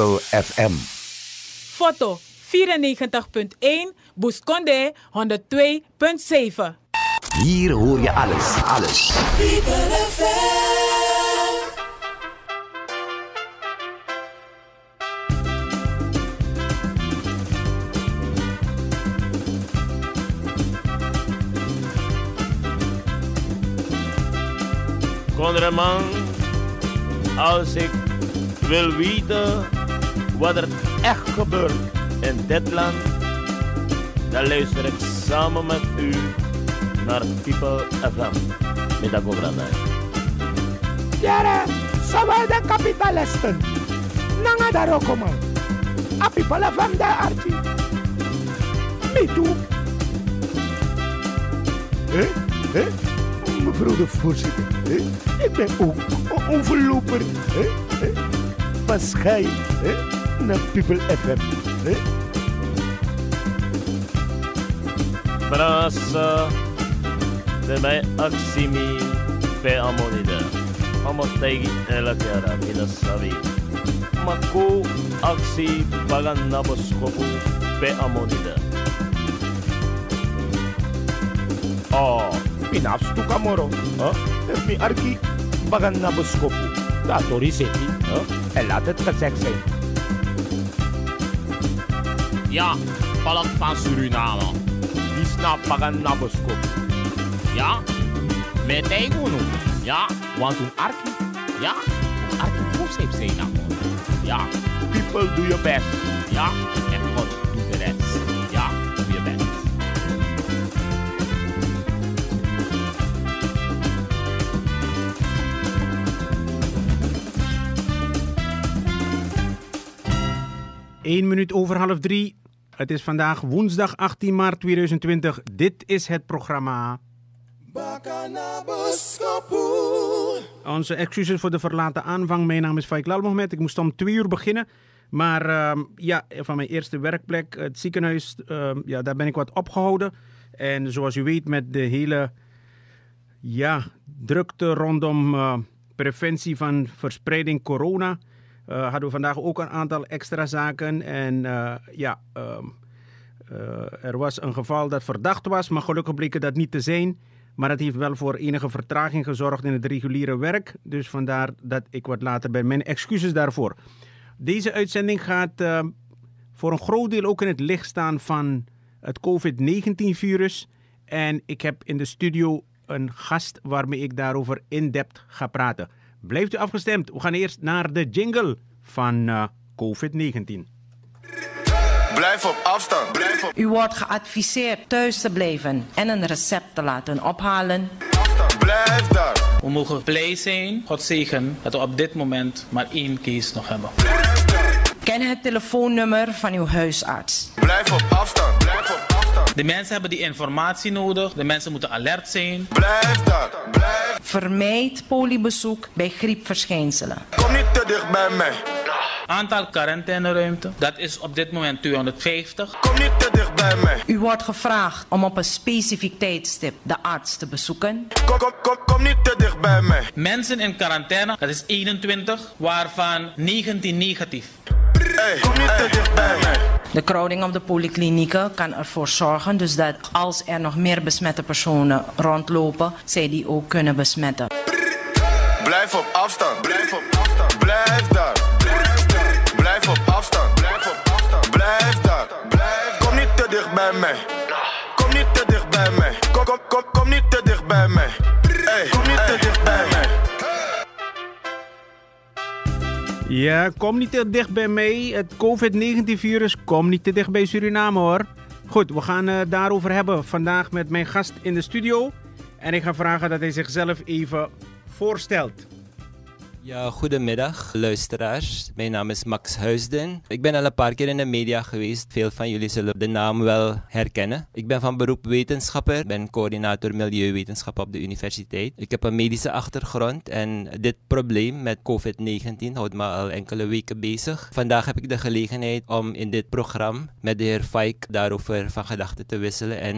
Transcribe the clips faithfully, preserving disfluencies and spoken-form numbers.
People F M. Foto vierennegentig punt één, Bousconde honderdtwee punt zeven. Hier hoor je alles, alles. People F M. Konderman, als ik wil weten wat er echt gebeurt in dit land, dan luister ik samen met u naar People F M. Met dat programma. Jere, sama de kapitalisten. Nanga daar ook man. A People F M daar Archie. Me too. Hé? Hé? Mevrouw de voorzitter, hè? Ik ben ook een overloper, hè? Hè? Van Schij, hè? Naar People F M, hè? Brasa, de mij actie pe amonida. Amotegi elke jaar in de savi. Mako actie pagan naboskopu pe amonida. Oh. Pinaf stuka moro, huh? Mi arki bagan na boskopu. Dat tori zeti, huh? En laat het gezegd zijn. Ja, volk van Suriname. Die snapt bagan na boskopu. Ja, met Taiwan. Ja, want een arki. Ja, een arki proef heeft zijn naam. Ja, People do your best. ja, en God doet de rest. Ja, doe je best. Eén minuut over half drie. Het is vandaag woensdag achttien maart tweeduizend twintig. Dit is het programma. Onze excuses voor de verlaten aanvang. Mijn naam is Faik Lalmohamed. Ik moest om twee uur beginnen. Maar uh, ja, van mijn eerste werkplek, het ziekenhuis, uh, ja, daar ben ik wat opgehouden. En zoals u weet, met de hele ja, drukte rondom uh, preventie van verspreiding corona, Uh, hadden we vandaag ook een aantal extra zaken. En uh, ja, uh, uh, er was een geval dat verdacht was, maar gelukkig bleek dat niet te zijn. Maar het heeft wel voor enige vertraging gezorgd in het reguliere werk. Dus vandaar dat ik wat later ben. Mijn excuses daarvoor. Deze uitzending gaat uh, voor een groot deel ook in het licht staan van het covid negentien virus. En ik heb in de studio een gast waarmee ik daarover in-depth ga praten. Blijft u afgestemd. We gaan eerst naar de jingle van uh, covid negentien. Blijf op afstand. Blijf op... U wordt geadviseerd thuis te blijven en een recept te laten ophalen. afstand. Blijf daar. We mogen blij zijn, God zegen, dat we op dit moment maar één case nog hebben. Ken het telefoonnummer van uw huisarts. Blijf op afstand. Blijf op afstand. De mensen hebben die informatie nodig, de mensen moeten alert zijn. Blijf daar. Blijf. Vermijd poliebezoek bij griepverschijnselen. Kom niet te dicht bij mij. Aantal quarantaineruimte, dat is op dit moment tweehonderdvijftig. Kom niet te dicht bij mij. U wordt gevraagd om op een specifiek tijdstip de arts te bezoeken. Kom, kom, kom, kom niet te dicht bij mij. Mensen in quarantaine, dat is eenentwintig, waarvan negentien negatief. Hey, kom niet te dicht bij mij. De crowding op de polyklinieken kan ervoor zorgen dus dat als er nog meer besmette personen rondlopen, zij die ook kunnen besmetten. Blijf op afstand. Blijf op afstand. Blijf daar. Blijf daar. Blijf op afstand. Blijf op afstand. Blijf daar. Blijf. Kom niet te dicht bij mij. Kom niet te dicht bij mij. Kom, kom, kom, kom niet te dicht bij mij. Hey, kom niet te dicht bij mij. Ja, kom niet te dicht bij mij. Het covid negentien virus komt niet te dicht bij Suriname hoor. Goed, we gaan uh, daarover hebben vandaag met mijn gast in de studio. En ik ga vragen dat hij zichzelf even voorstelt. Ja, goedemiddag luisteraars. Mijn naam is Max Huisden. Ik ben al een paar keer in de media geweest. Veel van jullie zullen de naam wel herkennen. Ik ben van beroep wetenschapper. Ik ben coördinator milieuwetenschap op de universiteit. Ik heb een medische achtergrond en dit probleem met covid negentien houdt me al enkele weken bezig. Vandaag heb ik de gelegenheid om in dit programma met de heer Faik daarover van gedachten te wisselen en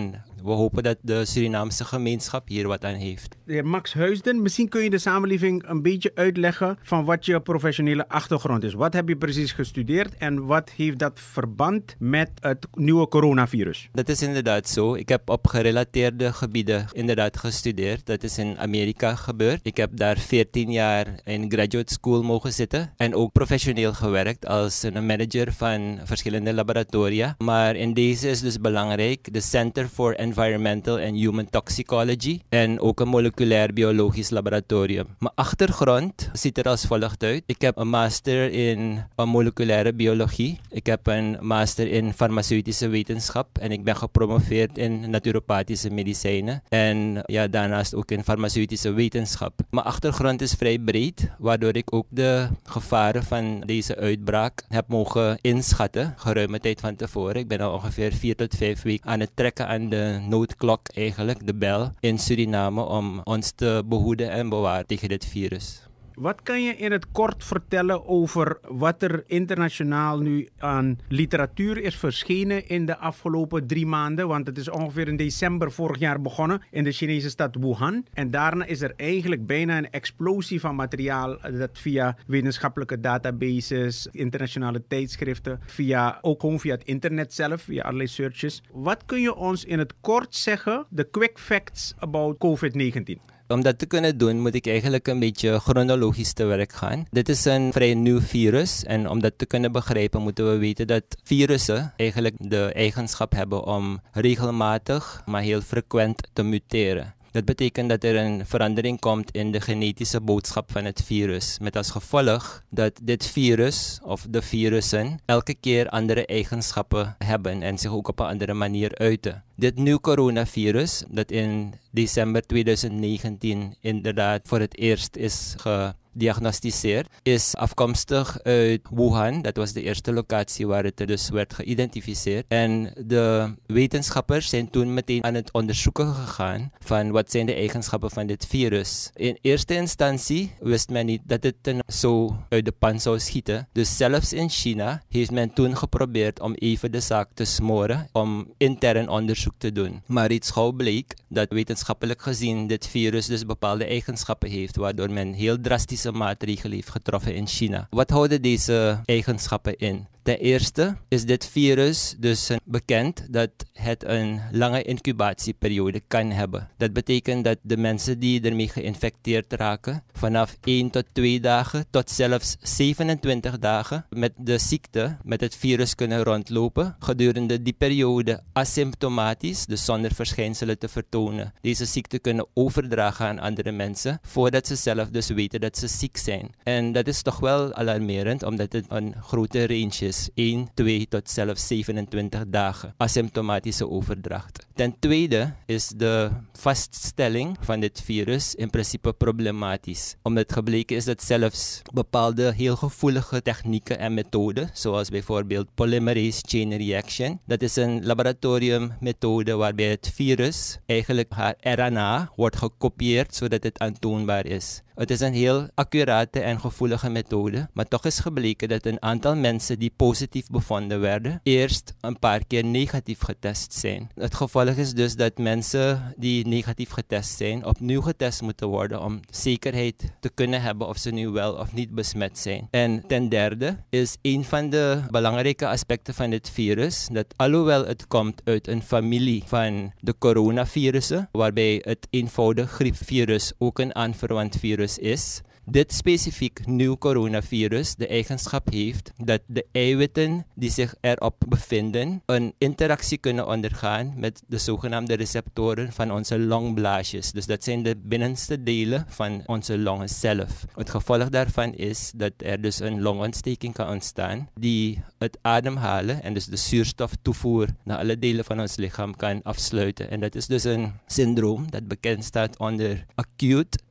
we hopen dat de Surinaamse gemeenschap hier wat aan heeft. De heer Max Huisden, misschien kun je de samenleving een beetje uitleggen van wat je professionele achtergrond is. Wat heb je precies gestudeerd en wat heeft dat verband met het nieuwe coronavirus? Dat is inderdaad zo. Ik heb op gerelateerde gebieden inderdaad gestudeerd. Dat is in Amerika gebeurd. Ik heb daar veertien jaar in graduate school mogen zitten en ook professioneel gewerkt als een manager van verschillende laboratoria. Maar in deze is dus belangrijk de Center for Environmental and Human Toxicology en ook een moleculair biologisch laboratorium. Mijn achtergrond ziet er als volgt uit. Ik heb een master in moleculaire biologie. Ik heb een master in farmaceutische wetenschap en ik ben gepromoveerd in naturopathische medicijnen en ja, daarnaast ook in farmaceutische wetenschap. Mijn achtergrond is vrij breed, waardoor ik ook de gevaren van deze uitbraak heb mogen inschatten, geruime tijd van tevoren. Ik ben al ongeveer vier tot vijf weken aan het trekken aan de noodklok, eigenlijk de bel, in Suriname om ons te behoeden en bewaren tegen dit virus. Wat kan je in het kort vertellen over wat er internationaal nu aan literatuur is verschenen in de afgelopen drie maanden? Want het is ongeveer in december vorig jaar begonnen in de Chinese stad Wuhan. En daarna is er eigenlijk bijna een explosie van materiaal dat via wetenschappelijke databases, internationale tijdschriften, via, ook gewoon via het internet zelf, via allerlei searches. Wat kun je ons in het kort zeggen, de quick facts about covid negentien? Om dat te kunnen doen moet ik eigenlijk een beetje chronologisch te werk gaan. Dit is een vrij nieuw virus en om dat te kunnen begrijpen moeten we weten dat virussen eigenlijk de eigenschap hebben om regelmatig, maar heel frequent te muteren. Dat betekent dat er een verandering komt in de genetische boodschap van het virus. Met als gevolg dat dit virus of de virussen elke keer andere eigenschappen hebben en zich ook op een andere manier uiten. Dit nieuw coronavirus, dat in december twintig negentien inderdaad voor het eerst is gediagnosticeerd, is afkomstig uit Wuhan. Dat was de eerste locatie waar het dus werd geïdentificeerd. En de wetenschappers zijn toen meteen aan het onderzoeken gegaan van wat zijn de eigenschappen van dit virus. In eerste instantie wist men niet dat het zo uit de pan zou schieten. Dus zelfs in China heeft men toen geprobeerd om even de zaak te smoren, om intern onderzoek te doen. Maar iets gauw bleek dat wetenschappelijk gezien dit virus dus bepaalde eigenschappen heeft, waardoor men heel drastische maatregelen heeft getroffen in China. Wat houden deze eigenschappen in? Ten eerste is dit virus dus bekend dat het een lange incubatieperiode kan hebben. Dat betekent dat de mensen die ermee geïnfecteerd raken vanaf één tot twee dagen tot zelfs zevenentwintig dagen met de ziekte, met het virus kunnen rondlopen. Gedurende die periode asymptomatisch, dus zonder verschijnselen te vertonen, deze ziekte kunnen overdragen aan andere mensen voordat ze zelf dus weten dat ze ziek zijn. En dat is toch wel alarmerend omdat het een grote range is. één, twee tot zelfs zevenentwintig dagen asymptomatische overdracht. Ten tweede is de vaststelling van dit virus in principe problematisch. Omdat gebleken is dat zelfs bepaalde heel gevoelige technieken en methoden, zoals bijvoorbeeld polymerase chain reaction, dat is een laboratoriummethode waarbij het virus eigenlijk haar R N A wordt gekopieerd zodat het aantoonbaar is. Het is een heel accurate en gevoelige methode, maar toch is gebleken dat een aantal mensen die positief bevonden werden, eerst een paar keer negatief getest zijn. Het gevolg is dus dat mensen die negatief getest zijn, opnieuw getest moeten worden om zekerheid te kunnen hebben of ze nu wel of niet besmet zijn. En ten derde is een van de belangrijke aspecten van dit virus, dat alhoewel het komt uit een familie van de coronavirussen, waarbij het eenvoudig griepvirus ook een aanverwant virus is, dit specifiek nieuw coronavirus de eigenschap heeft dat de eiwitten die zich erop bevinden een interactie kunnen ondergaan met de zogenaamde receptoren van onze longblaasjes. Dus dat zijn de binnenste delen van onze longen zelf. Het gevolg daarvan is dat er dus een longontsteking kan ontstaan die het ademhalen en dus de zuurstoftoevoer naar alle delen van ons lichaam kan afsluiten. En dat is dus een syndroom dat bekend staat onder acute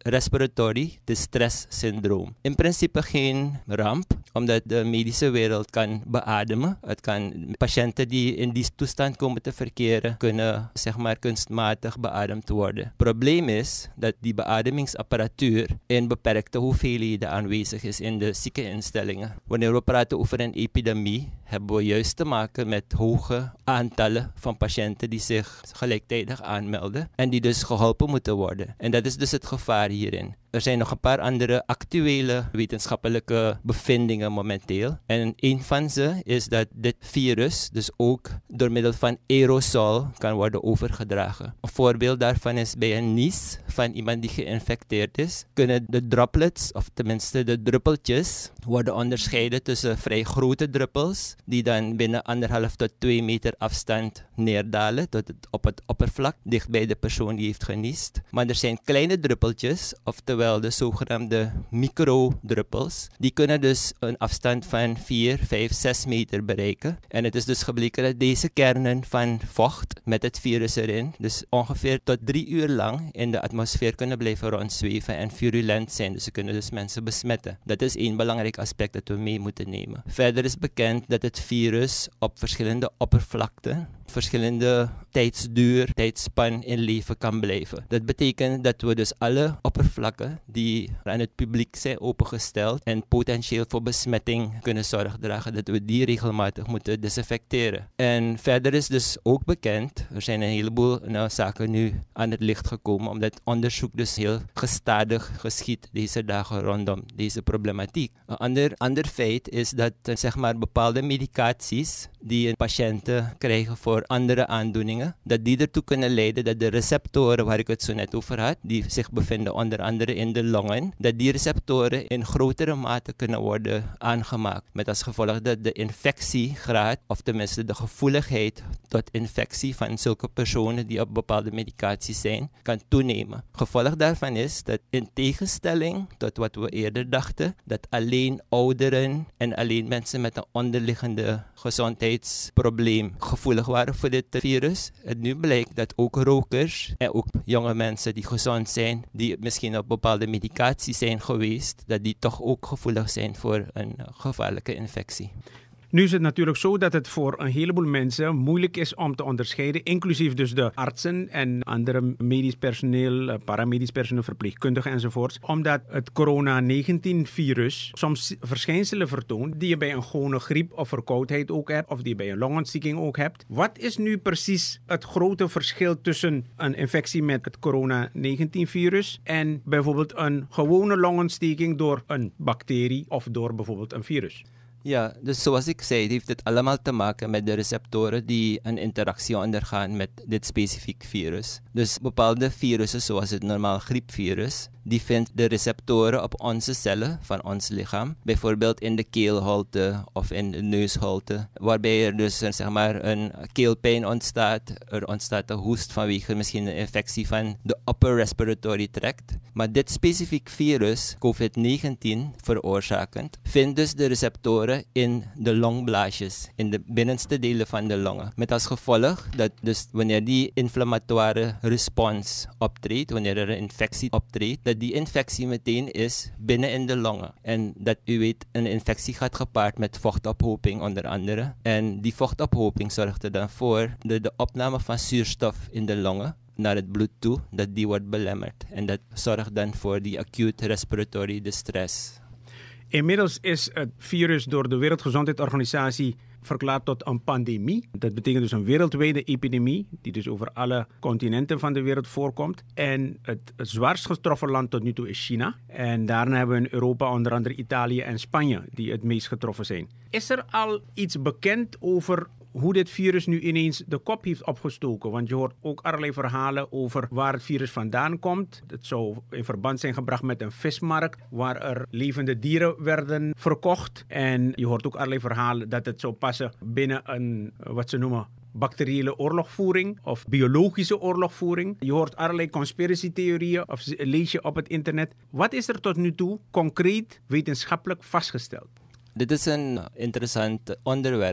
respiratory distress syndroom. In principe geen ramp, omdat de medische wereld kan beademen. Het kan patiënten die in die toestand komen te verkeren, kunnen zeg maar kunstmatig beademd worden. Probleem is dat die beademingsapparatuur in beperkte hoeveelheden aanwezig is in de ziekeninstellingen. Wanneer we praten over een epidemie, hebben we juist te maken met hoge aantallen van patiënten die zich gelijktijdig aanmelden en die dus geholpen moeten worden. En dat is dus het gevaar hierin. Er zijn nog een paar andere actuele wetenschappelijke bevindingen momenteel. En een van ze is dat dit virus dus ook door middel van aerosol kan worden overgedragen. Een voorbeeld daarvan is bij een nies van iemand die geïnfecteerd is, kunnen de droplets, of tenminste de druppeltjes, worden onderscheiden tussen vrij grote druppels, die dan binnen anderhalf tot twee meter afstand neerdalen tot het, op het oppervlak, dicht bij de persoon die heeft geniest. Maar er zijn kleine druppeltjes, oftewel de zogenaamde microdruppels. Die kunnen dus een afstand van vier, vijf, zes meter bereiken. En het is dus gebleken dat deze kernen van vocht met het virus erin dus ongeveer tot drie uur lang in de atmosfeer kunnen blijven rondzweven en virulent zijn. Dus ze kunnen dus mensen besmetten. Dat is één belangrijk aspect dat we mee moeten nemen. Verder is bekend dat het virus op verschillende oppervlakten, verschillende tijdsduur, tijdspan in leven kan blijven. Dat betekent dat we dus alle oppervlakken die aan het publiek zijn opengesteld en potentieel voor besmetting kunnen zorg dragen, dat we die regelmatig moeten desinfecteren. En verder is dus ook bekend, er zijn een heleboel nou, zaken nu aan het licht gekomen, omdat onderzoek dus heel gestadig geschiet deze dagen rondom deze problematiek. Een ander, ander feit is dat zeg maar, bepaalde medicaties die patiënten krijgen voor andere aandoeningen, dat die ertoe kunnen leiden dat de receptoren waar ik het zo net over had, die zich bevinden onder andere in de longen, dat die receptoren in grotere mate kunnen worden aangemaakt. Met als gevolg dat de infectiegraad, of tenminste de gevoeligheid tot infectie van zulke personen die op bepaalde medicaties zijn, kan toenemen. Gevolg daarvan is dat in tegenstelling tot wat we eerder dachten, dat alleen ouderen en alleen mensen met een onderliggende gezondheidsprobleem gevoelig waren voor dit virus. Het nu blijkt dat ook rokers en ook jonge mensen die gezond zijn, die misschien op bepaalde medicatie zijn geweest, dat die toch ook gevoelig zijn voor een gevaarlijke infectie. Nu is het natuurlijk zo dat het voor een heleboel mensen moeilijk is om te onderscheiden, inclusief dus de artsen en andere medisch personeel, paramedisch personeel, verpleegkundigen enzovoorts, omdat het corona negentien virus soms verschijnselen vertoont die je bij een gewone griep of verkoudheid ook hebt, of die je bij een longontsteking ook hebt. Wat is nu precies het grote verschil tussen een infectie met het corona negentien virus en bijvoorbeeld een gewone longontsteking door een bacterie of door bijvoorbeeld een virus? Ja, dus zoals ik zei, heeft het allemaal te maken met de receptoren die een interactie ondergaan met dit specifiek virus. Dus bepaalde virussen, zoals het normaal griepvirus, die vindt de receptoren op onze cellen van ons lichaam, bijvoorbeeld in de keelholte of in de neusholte, waarbij er dus zeg maar een keelpijn ontstaat, er ontstaat een hoest vanwege misschien een infectie van de upper respiratory tract. Maar dit specifiek virus, covid negentien veroorzakend, vindt dus de receptoren in de longblaasjes, in de binnenste delen van de longen. Met als gevolg dat dus wanneer die inflammatoire respons optreedt, wanneer er een infectie optreedt, dat die infectie meteen is binnen in de longen. En dat u weet, een infectie gaat gepaard met vochtophoping onder andere. En die vochtophoping zorgt er dan voor dat de opname van zuurstof in de longen naar het bloed toe, dat die wordt belemmerd. En dat zorgt dan voor die acute respiratory distress. Inmiddels is het virus door de Wereldgezondheidsorganisatie verklaard tot een pandemie. Dat betekent dus een wereldwijde epidemie, die dus over alle continenten van de wereld voorkomt. En het, het zwaarst getroffen land tot nu toe is China. En daarna hebben we in Europa onder andere Italië en Spanje, die het meest getroffen zijn. Is er al iets bekend over hoe dit virus nu ineens de kop heeft opgestoken? Want je hoort ook allerlei verhalen over waar het virus vandaan komt. Het zou in verband zijn gebracht met een vismarkt waar er levende dieren werden verkocht. En je hoort ook allerlei verhalen dat het zou passen binnen een, wat ze noemen, bacteriële oorlogvoering of biologische oorlogvoering. Je hoort allerlei conspiracy-theorieën of lees je op het internet. Wat is er tot nu toe concreet wetenschappelijk vastgesteld? Dit is een interessant onderwerp.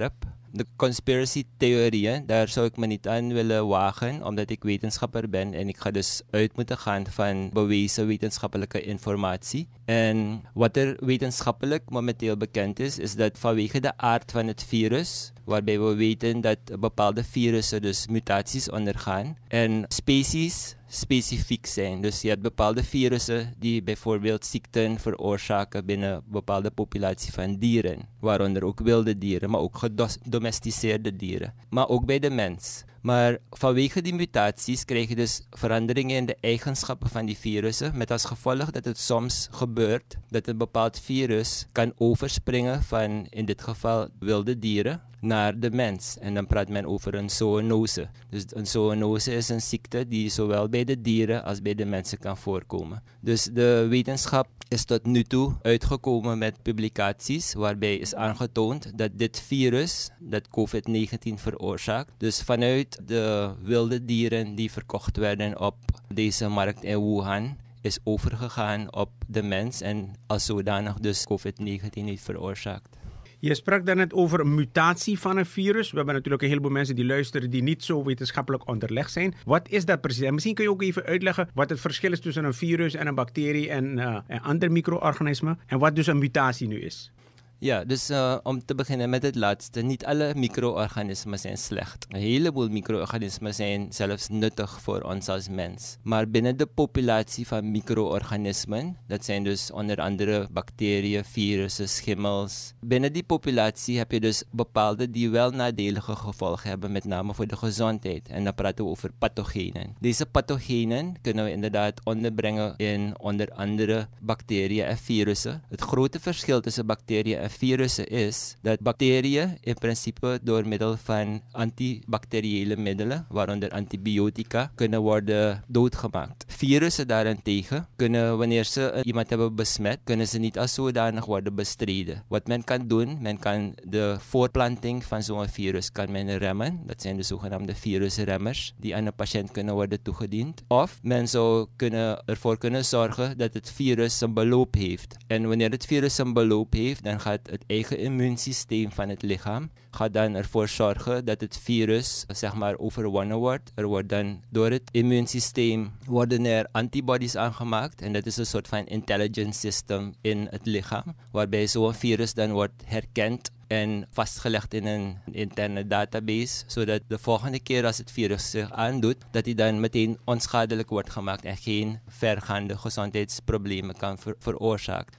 De conspiracy theorieën, daar zou ik me niet aan willen wagen, omdat ik wetenschapper ben en ik ga dus uit moeten gaan van bewezen wetenschappelijke informatie. En wat er wetenschappelijk momenteel bekend is, is dat vanwege de aard van het virus, waarbij we weten dat bepaalde virussen dus mutaties ondergaan en species specifiek zijn. Dus je hebt bepaalde virussen die bijvoorbeeld ziekten veroorzaken binnen een bepaalde populatie van dieren, waaronder ook wilde dieren, maar ook gedomesticeerde dieren, maar ook bij de mens. Maar vanwege die mutaties krijg je dus veranderingen in de eigenschappen van die virussen, met als gevolg dat het soms gebeurt dat een bepaald virus kan overspringen van, in dit geval, wilde dieren naar de mens. En dan praat men over een zoonose. Dus een zoonose is een ziekte die zowel bij de dieren als bij de mensen kan voorkomen. Dus de wetenschap is tot nu toe uitgekomen met publicaties waarbij is aangetoond dat dit virus, dat covid negentien veroorzaakt, dus vanuit de wilde dieren die verkocht werden op deze markt in Wuhan, is overgegaan op de mens en als zodanig dus covid negentien heeft veroorzaakt. Je sprak daarnet over een mutatie van een virus. We hebben natuurlijk een heleboel mensen die luisteren die niet zo wetenschappelijk onderlegd zijn. Wat is dat precies? En misschien kun je ook even uitleggen wat het verschil is tussen een virus en een bacterie en, uh, en andere micro-organismen. En wat dus een mutatie nu is. Ja, dus uh, om te beginnen met het laatste. Niet alle micro-organismen zijn slecht. Een heleboel micro-organismen zijn zelfs nuttig voor ons als mens. Maar binnen de populatie van micro-organismen, dat zijn dus onder andere bacteriën, virussen, schimmels. Binnen die populatie heb je dus bepaalde die wel nadelige gevolgen hebben, met name voor de gezondheid. En dan praten we over pathogenen. Deze pathogenen kunnen we inderdaad onderbrengen in onder andere bacteriën en virussen. Het grote verschil tussen bacteriën en virussen is dat bacteriën in principe door middel van antibacteriële middelen, waaronder antibiotica, kunnen worden doodgemaakt. Virussen daarentegen kunnen, wanneer ze iemand hebben besmet, kunnen ze niet als zodanig worden bestreden. Wat men kan doen, men kan de voortplanting van zo'n virus kan men remmen. Dat zijn de zogenaamde virusremmers die aan een patiënt kunnen worden toegediend. Of men zou kunnen, ervoor kunnen zorgen dat het virus een beloop heeft. En wanneer het virus een beloop heeft, dan gaat het eigen immuunsysteem van het lichaam gaat dan ervoor zorgen dat het virus zeg maar overwonnen wordt. Er wordt dan door het immuunsysteem worden er antibodies aangemaakt en dat is een soort van intelligence system in het lichaam, waarbij zo'n virus dan wordt herkend en vastgelegd in een interne database, zodat de volgende keer als het virus zich aandoet, dat hij dan meteen onschadelijk wordt gemaakt en geen vergaande gezondheidsproblemen kan ver- veroorzaken.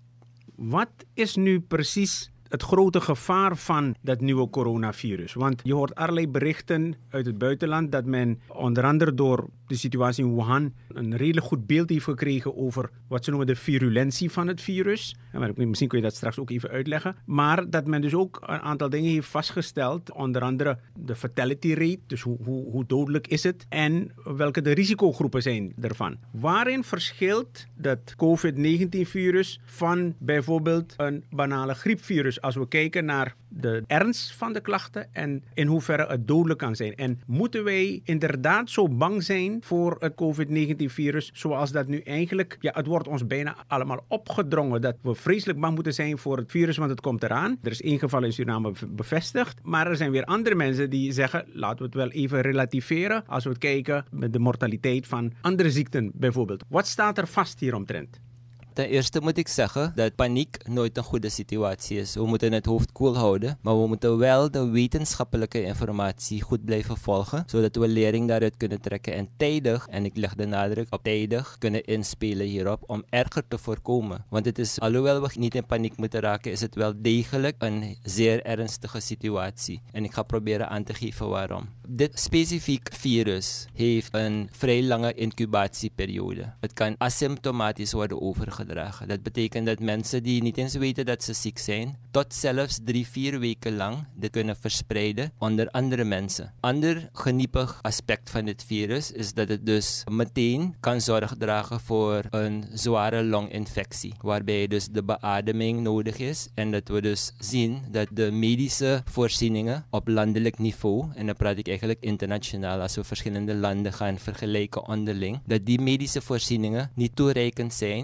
Wat is nu precies het grote gevaar van dat nieuwe coronavirus? Want je hoort allerlei berichten uit het buitenland dat men onder andere door de situatie in Wuhan een redelijk goed beeld heeft gekregen over wat ze noemen de virulentie van het virus. En misschien kun je dat straks ook even uitleggen. Maar dat men dus ook een aantal dingen heeft vastgesteld, onder andere de fatality rate, dus hoe, hoe, hoe dodelijk is het en welke de risicogroepen zijn ervan. Waarin verschilt dat covid negentien virus van bijvoorbeeld een banale griepvirus als we kijken naar de ernst van de klachten en in hoeverre het dodelijk kan zijn? En moeten wij inderdaad zo bang zijn voor het covid negentien virus zoals dat nu eigenlijk, ja, het wordt ons bijna allemaal opgedrongen dat we vreselijk bang moeten zijn voor het virus, want het komt eraan. Er is één geval in Suriname bevestigd, maar er zijn weer andere mensen die zeggen, laten we het wel even relativeren als we kijken met de mortaliteit van andere ziekten bijvoorbeeld. Wat staat er vast hieromtrent? Ten eerste moet ik zeggen dat paniek nooit een goede situatie is. We moeten het hoofd koel houden, maar we moeten wel de wetenschappelijke informatie goed blijven volgen, zodat we lering daaruit kunnen trekken en tijdig, en ik leg de nadruk op tijdig, kunnen inspelen hierop om erger te voorkomen. Want het is, alhoewel we niet in paniek moeten raken, is het wel degelijk een zeer ernstige situatie. En ik ga proberen aan te geven waarom. Dit specifiek virus heeft een vrij lange incubatieperiode. Het kan asymptomatisch worden overgedragen. Dat betekent dat mensen die niet eens weten dat ze ziek zijn, tot zelfs drie, vier weken lang dit kunnen verspreiden onder andere mensen. Ander geniepig aspect van dit virus is dat het dus meteen kan zorg dragen voor een zware longinfectie, waarbij dus de beademing nodig is en dat we dus zien dat de medische voorzieningen op landelijk niveau, en dan praat ik eigenlijk internationaal als we verschillende landen gaan vergelijken onderling, dat die medische voorzieningen niet toereikend zijn en niet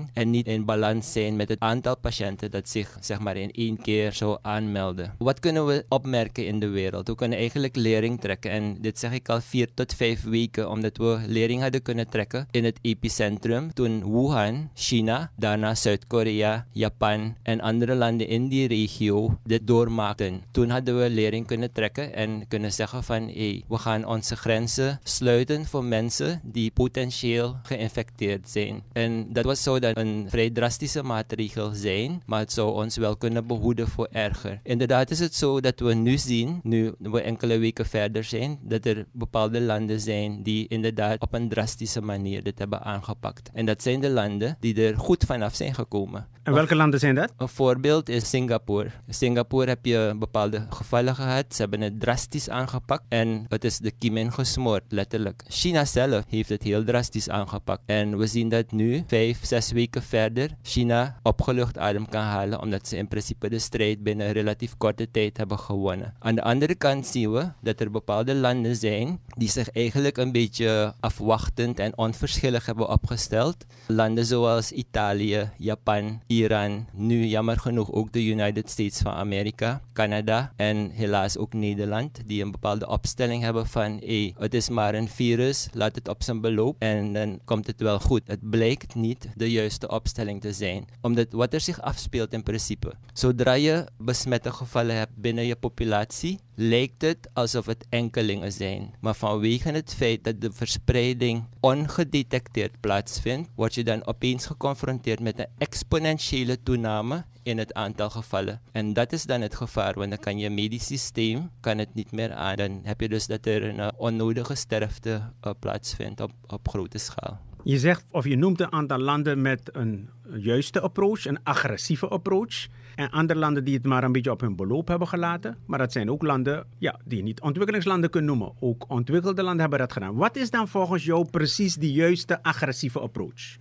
niet in balans zijn met het aantal patiënten dat zich zeg maar in één keer zou aanmelden. Wat kunnen we opmerken in de wereld? We kunnen eigenlijk lering trekken en dit zeg ik al vier tot vijf weken omdat we lering hadden kunnen trekken in het epicentrum toen Wuhan, China, daarna Zuid-Korea, Japan en andere landen in die regio dit doormaakten. Toen hadden we lering kunnen trekken en kunnen zeggen van hey, we gaan onze grenzen sluiten voor mensen die potentieel geïnfecteerd zijn. En dat was zou dan een vrij drastische maatregel zijn, maar het zou ons wel kunnen behoeden voor erger. Inderdaad is het zo dat we nu zien, nu we enkele weken verder zijn, dat er bepaalde landen zijn die inderdaad op een drastische manier dit hebben aangepakt. En dat zijn de landen die er goed vanaf zijn gekomen. En welke of, landen zijn dat? Een voorbeeld is Singapore. In Singapore heb je bepaalde gevallen gehad. Ze hebben het drastisch aangepakt en het is de kiem ingesmoord, letterlijk. China zelf heeft het heel drastisch aangepakt. En we zien dat nu, vijf, zes weken verder, China opgelucht adem kan halen omdat ze in principe de strijd binnen een relatief korte tijd hebben gewonnen. Aan de andere kant zien we dat er bepaalde landen zijn die zich eigenlijk een beetje afwachtend en onverschillig hebben opgesteld. Landen zoals Italië, Japan, Iran, nu jammer genoeg ook de United States van Amerika, Canada en helaas ook Nederland, die een bepaalde opstelling hebben van hey, het is maar een virus, laat het op zijn beloop en dan komt het wel goed. Het blijkt niet de juiste opstelling te zijn. Omdat wat er zich afspeelt in principe, zodra je besmette gevallen hebt binnen je populatie, lijkt het alsof het enkelingen zijn. Maar vanwege het feit dat de verspreiding ongedetecteerd plaatsvindt, word je dan opeens geconfronteerd met een exponentiële toename in het aantal gevallen. En dat is dan het gevaar, want dan kan je medisch systeem kan het niet meer aan. Dan heb je dus dat er een uh, onnodige sterfte uh, plaatsvindt op, op grote schaal. Je zegt, of je noemt een aantal landen met een juiste approach, een agressieve approach. En andere landen die het maar een beetje op hun beloop hebben gelaten. Maar dat zijn ook landen ja, die je niet ontwikkelingslanden kunnen noemen. Ook ontwikkelde landen hebben dat gedaan. Wat is dan volgens jou precies die juiste agressieve approach?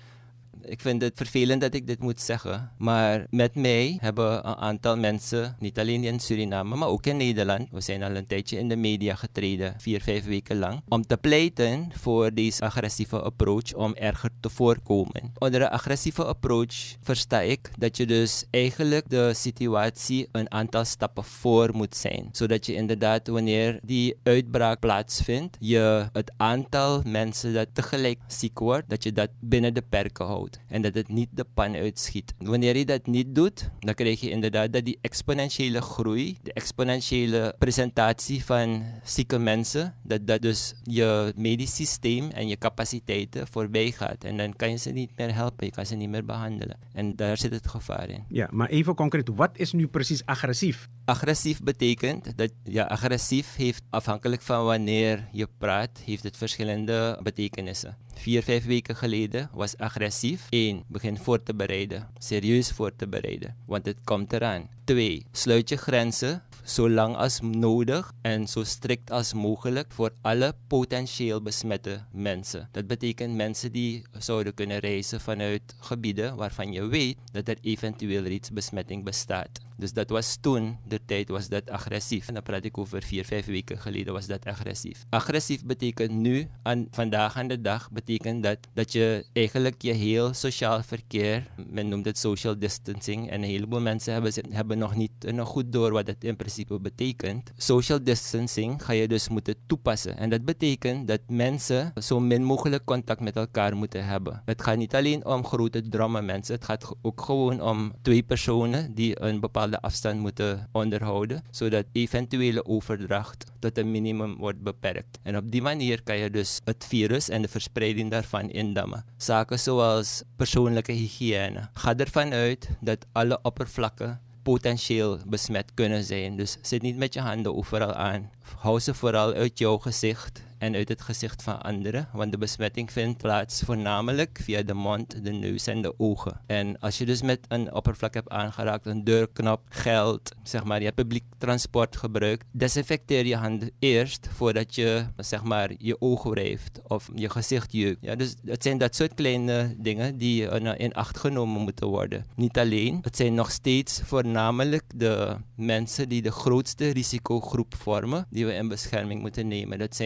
Ik vind het vervelend dat ik dit moet zeggen, maar met mij hebben een aantal mensen, niet alleen in Suriname, maar ook in Nederland, we zijn al een tijdje in de media getreden, vier, vijf weken lang, om te pleiten voor deze agressieve approach om erger te voorkomen. Onder een agressieve approach versta ik dat je dus eigenlijk de situatie een aantal stappen voor moet zijn, zodat je inderdaad wanneer die uitbraak plaatsvindt, je het aantal mensen dat tegelijk ziek wordt, dat je dat binnen de perken houdt. En dat het niet de pan uitschiet. Wanneer je dat niet doet, dan krijg je inderdaad dat die exponentiële groei, de exponentiële presentatie van zieke mensen, dat dat dus je medisch systeem en je capaciteiten voorbij gaat. En dan kan je ze niet meer helpen, je kan ze niet meer behandelen. En daar zit het gevaar in. Ja, maar even concreet, wat is nu precies agressief? Agressief betekent dat, ja, agressief heeft afhankelijk van wanneer je praat, heeft het verschillende betekenissen. Vier, vijf weken geleden was agressief. één. Begin voor te bereiden. Serieus voor te bereiden. Want het komt eraan. twee. Sluit je grenzen zo lang als nodig en zo strikt als mogelijk voor alle potentieel besmette mensen. Dat betekent mensen die zouden kunnen reizen vanuit gebieden waarvan je weet dat er eventueel reeds besmetting bestaat. Dus dat was toen, de tijd was dat agressief. En dan praat ik over vier, vijf weken geleden was dat agressief. Agressief betekent nu, aan, vandaag aan de dag, betekent dat dat je eigenlijk je heel sociaal verkeer, men noemt het social distancing, en een heleboel mensen hebben, hebben nog niet nog goed door wat dat in principe betekent. Social distancing ga je dus moeten toepassen. En dat betekent dat mensen zo min mogelijk contact met elkaar moeten hebben. Het gaat niet alleen om grote drommen mensen, het gaat ook gewoon om twee personen die een bepaalde de afstand moeten onderhouden, zodat eventuele overdracht tot een minimum wordt beperkt. En op die manier kan je dus het virus en de verspreiding daarvan indammen. Zaken zoals persoonlijke hygiëne. Ga ervan uit dat alle oppervlakken potentieel besmet kunnen zijn. Dus zit niet met je handen overal aan. Hou ze vooral uit jouw gezicht en uit het gezicht van anderen, want de besmetting vindt plaats voornamelijk via de mond, de neus en de ogen. En als je dus met een oppervlak hebt aangeraakt, een deurknop, geld, zeg maar, je hebt publiek transport gebruikt, desinfecteer je handen eerst voordat je, zeg maar, je ogen wrijft of je gezicht jeukt. Ja, dus het zijn dat soort kleine dingen die uh, in acht genomen moeten worden. Niet alleen, het zijn nog steeds voornamelijk de mensen die de grootste risicogroep vormen, die we in bescherming moeten nemen. Dat zijn met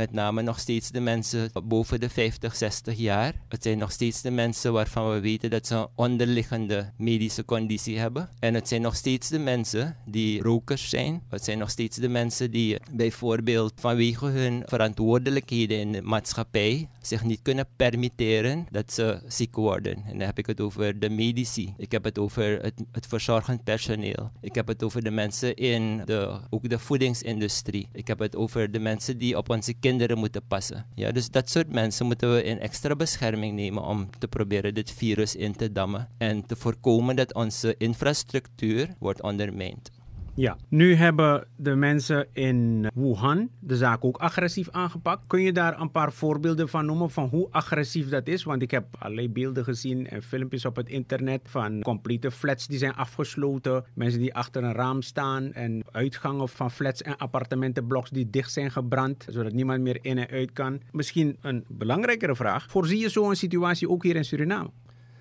met name nog steeds de mensen boven de vijftig, zestig jaar. Het zijn nog steeds de mensen waarvan we weten dat ze een onderliggende medische conditie hebben. En het zijn nog steeds de mensen die rokers zijn. Het zijn nog steeds de mensen die bijvoorbeeld vanwege hun verantwoordelijkheden in de maatschappij zich niet kunnen permitteren dat ze ziek worden. En dan heb ik het over de medici. Ik heb het over het, het verzorgend personeel. Ik heb het over de mensen in de, ook de voedingsindustrie. Ik heb het over de mensen die op onze kinderen moeten passen. Ja, dus dat soort mensen moeten we in extra bescherming nemen om te proberen dit virus in te dammen en te voorkomen dat onze infrastructuur wordt ondermijnd. Ja, nu hebben de mensen in Wuhan de zaak ook agressief aangepakt. Kun je daar een paar voorbeelden van noemen van hoe agressief dat is? Want ik heb allerlei beelden gezien en filmpjes op het internet van complete flats die zijn afgesloten. Mensen die achter een raam staan en uitgangen van flats en appartementenbloks die dicht zijn gebrand, zodat niemand meer in en uit kan. Misschien een belangrijkere vraag. Voorzie je zo'n situatie ook hier in Suriname?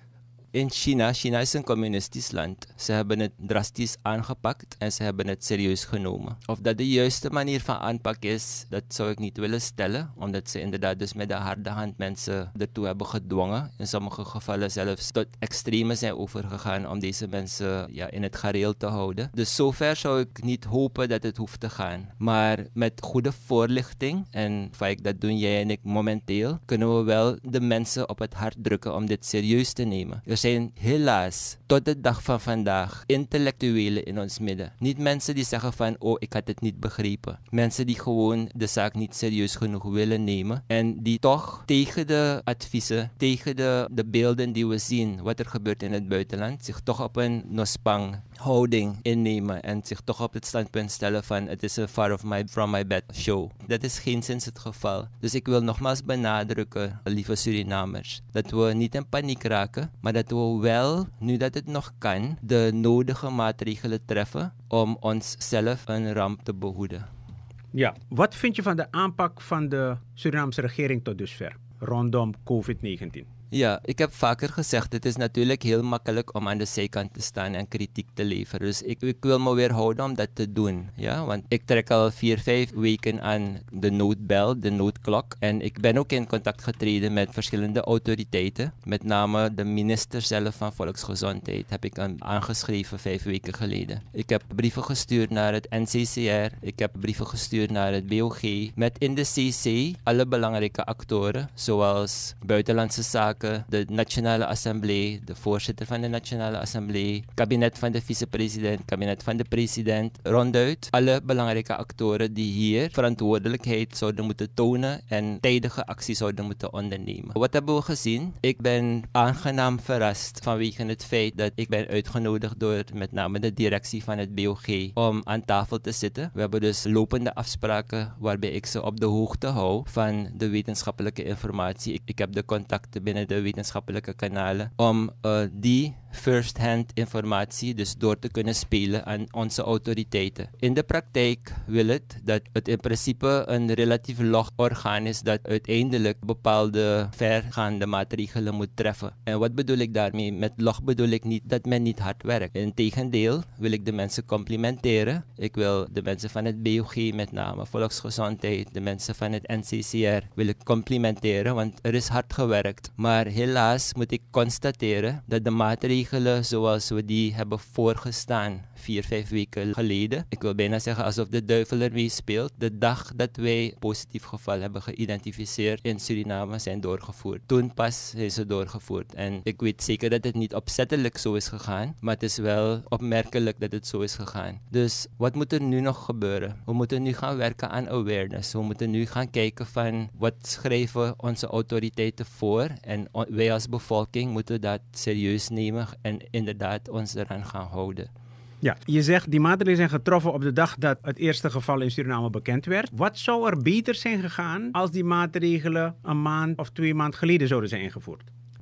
In China, China is een communistisch land. Ze hebben het drastisch aangepakt en ze hebben het serieus genomen. Of dat de juiste manier van aanpak is, dat zou ik niet willen stellen. Omdat ze inderdaad dus met de harde hand mensen ertoe hebben gedwongen. In sommige gevallen zelfs tot extreme zijn overgegaan om deze mensen ja, in het gareel te houden. Dus zover zou ik niet hopen dat het hoeft te gaan. Maar met goede voorlichting, en vaak dat doen jij en ik momenteel, kunnen we wel de mensen op het hart drukken om dit serieus te nemen. Er zijn helaas tot de dag van vandaag intellectuelen in ons midden. Niet mensen die zeggen van, oh, ik had het niet begrepen. Mensen die gewoon de zaak niet serieus genoeg willen nemen. En die toch tegen de adviezen, tegen de, de beelden die we zien, wat er gebeurt in het buitenland, zich toch op een nospang houding innemen. En zich toch op het standpunt stellen van, het is een far of my, from my bed show. Dat is geenszins het geval. Dus ik wil nogmaals benadrukken, lieve Surinamers, dat we niet in paniek raken, maar dat we wel, nu dat het nog kan, de nodige maatregelen treffen om onszelf een ramp te behoeden. Ja, wat vind je van de aanpak van de Surinaamse regering tot dusver rondom covid negentien? Ja, ik heb vaker gezegd, het is natuurlijk heel makkelijk om aan de zijkant te staan en kritiek te leveren. Dus ik, ik wil me weer houden om dat te doen. Ja? Want ik trek al vier, vijf weken aan de noodbel, de noodklok. En ik ben ook in contact getreden met verschillende autoriteiten. Met name de minister zelf van Volksgezondheid heb ik aangeschreven vijf weken geleden. Ik heb brieven gestuurd naar het N C C R. Ik heb brieven gestuurd naar het B O G. Met in de C C alle belangrijke actoren, zoals buitenlandse zaken, de Nationale Assemblée, de voorzitter van de Nationale Assemblée, kabinet van de vicepresident, kabinet van de president, ronduit alle belangrijke actoren die hier verantwoordelijkheid zouden moeten tonen en tijdige actie zouden moeten ondernemen. Wat hebben we gezien? Ik ben aangenaam verrast vanwege het feit dat ik ben uitgenodigd door met name de directie van het B O G om aan tafel te zitten. We hebben dus lopende afspraken waarbij ik ze op de hoogte hou van de wetenschappelijke informatie. Ik, ik heb de contacten binnen de wetenschappelijke kanalen om uh, die first-hand informatie dus door te kunnen spelen aan onze autoriteiten. In de praktijk wil het dat het in principe een relatief log orgaan is dat uiteindelijk bepaalde vergaande maatregelen moet treffen. En wat bedoel ik daarmee? Met log bedoel ik niet dat men niet hard werkt. Integendeel wil ik de mensen complimenteren. Ik wil de mensen van het B O G, met name Volksgezondheid, de mensen van het N C C R wil ik complimenteren, want er is hard gewerkt. Maar helaas moet ik constateren dat de maatregelen zoals we die hebben voorgestaan vier, vijf weken geleden, ik wil bijna zeggen alsof de duivel ermee speelt, de dag dat wij positief geval hebben geïdentificeerd in Suriname zijn doorgevoerd. Toen pas zijn ze doorgevoerd. En ik weet zeker dat het niet opzettelijk zo is gegaan, maar het is wel opmerkelijk dat het zo is gegaan. Dus wat moet er nu nog gebeuren? We moeten nu gaan werken aan awareness. We moeten nu gaan kijken van wat schrijven onze autoriteiten voor en wij als bevolking moeten dat serieus nemen en inderdaad ons eraan gaan houden. Ja, je zegt die maatregelen zijn getroffen op de dag dat het eerste geval in Suriname bekend werd. Wat zou er beter zijn gegaan als die maatregelen een maand of twee maanden geleden zouden zijn ingevoerd?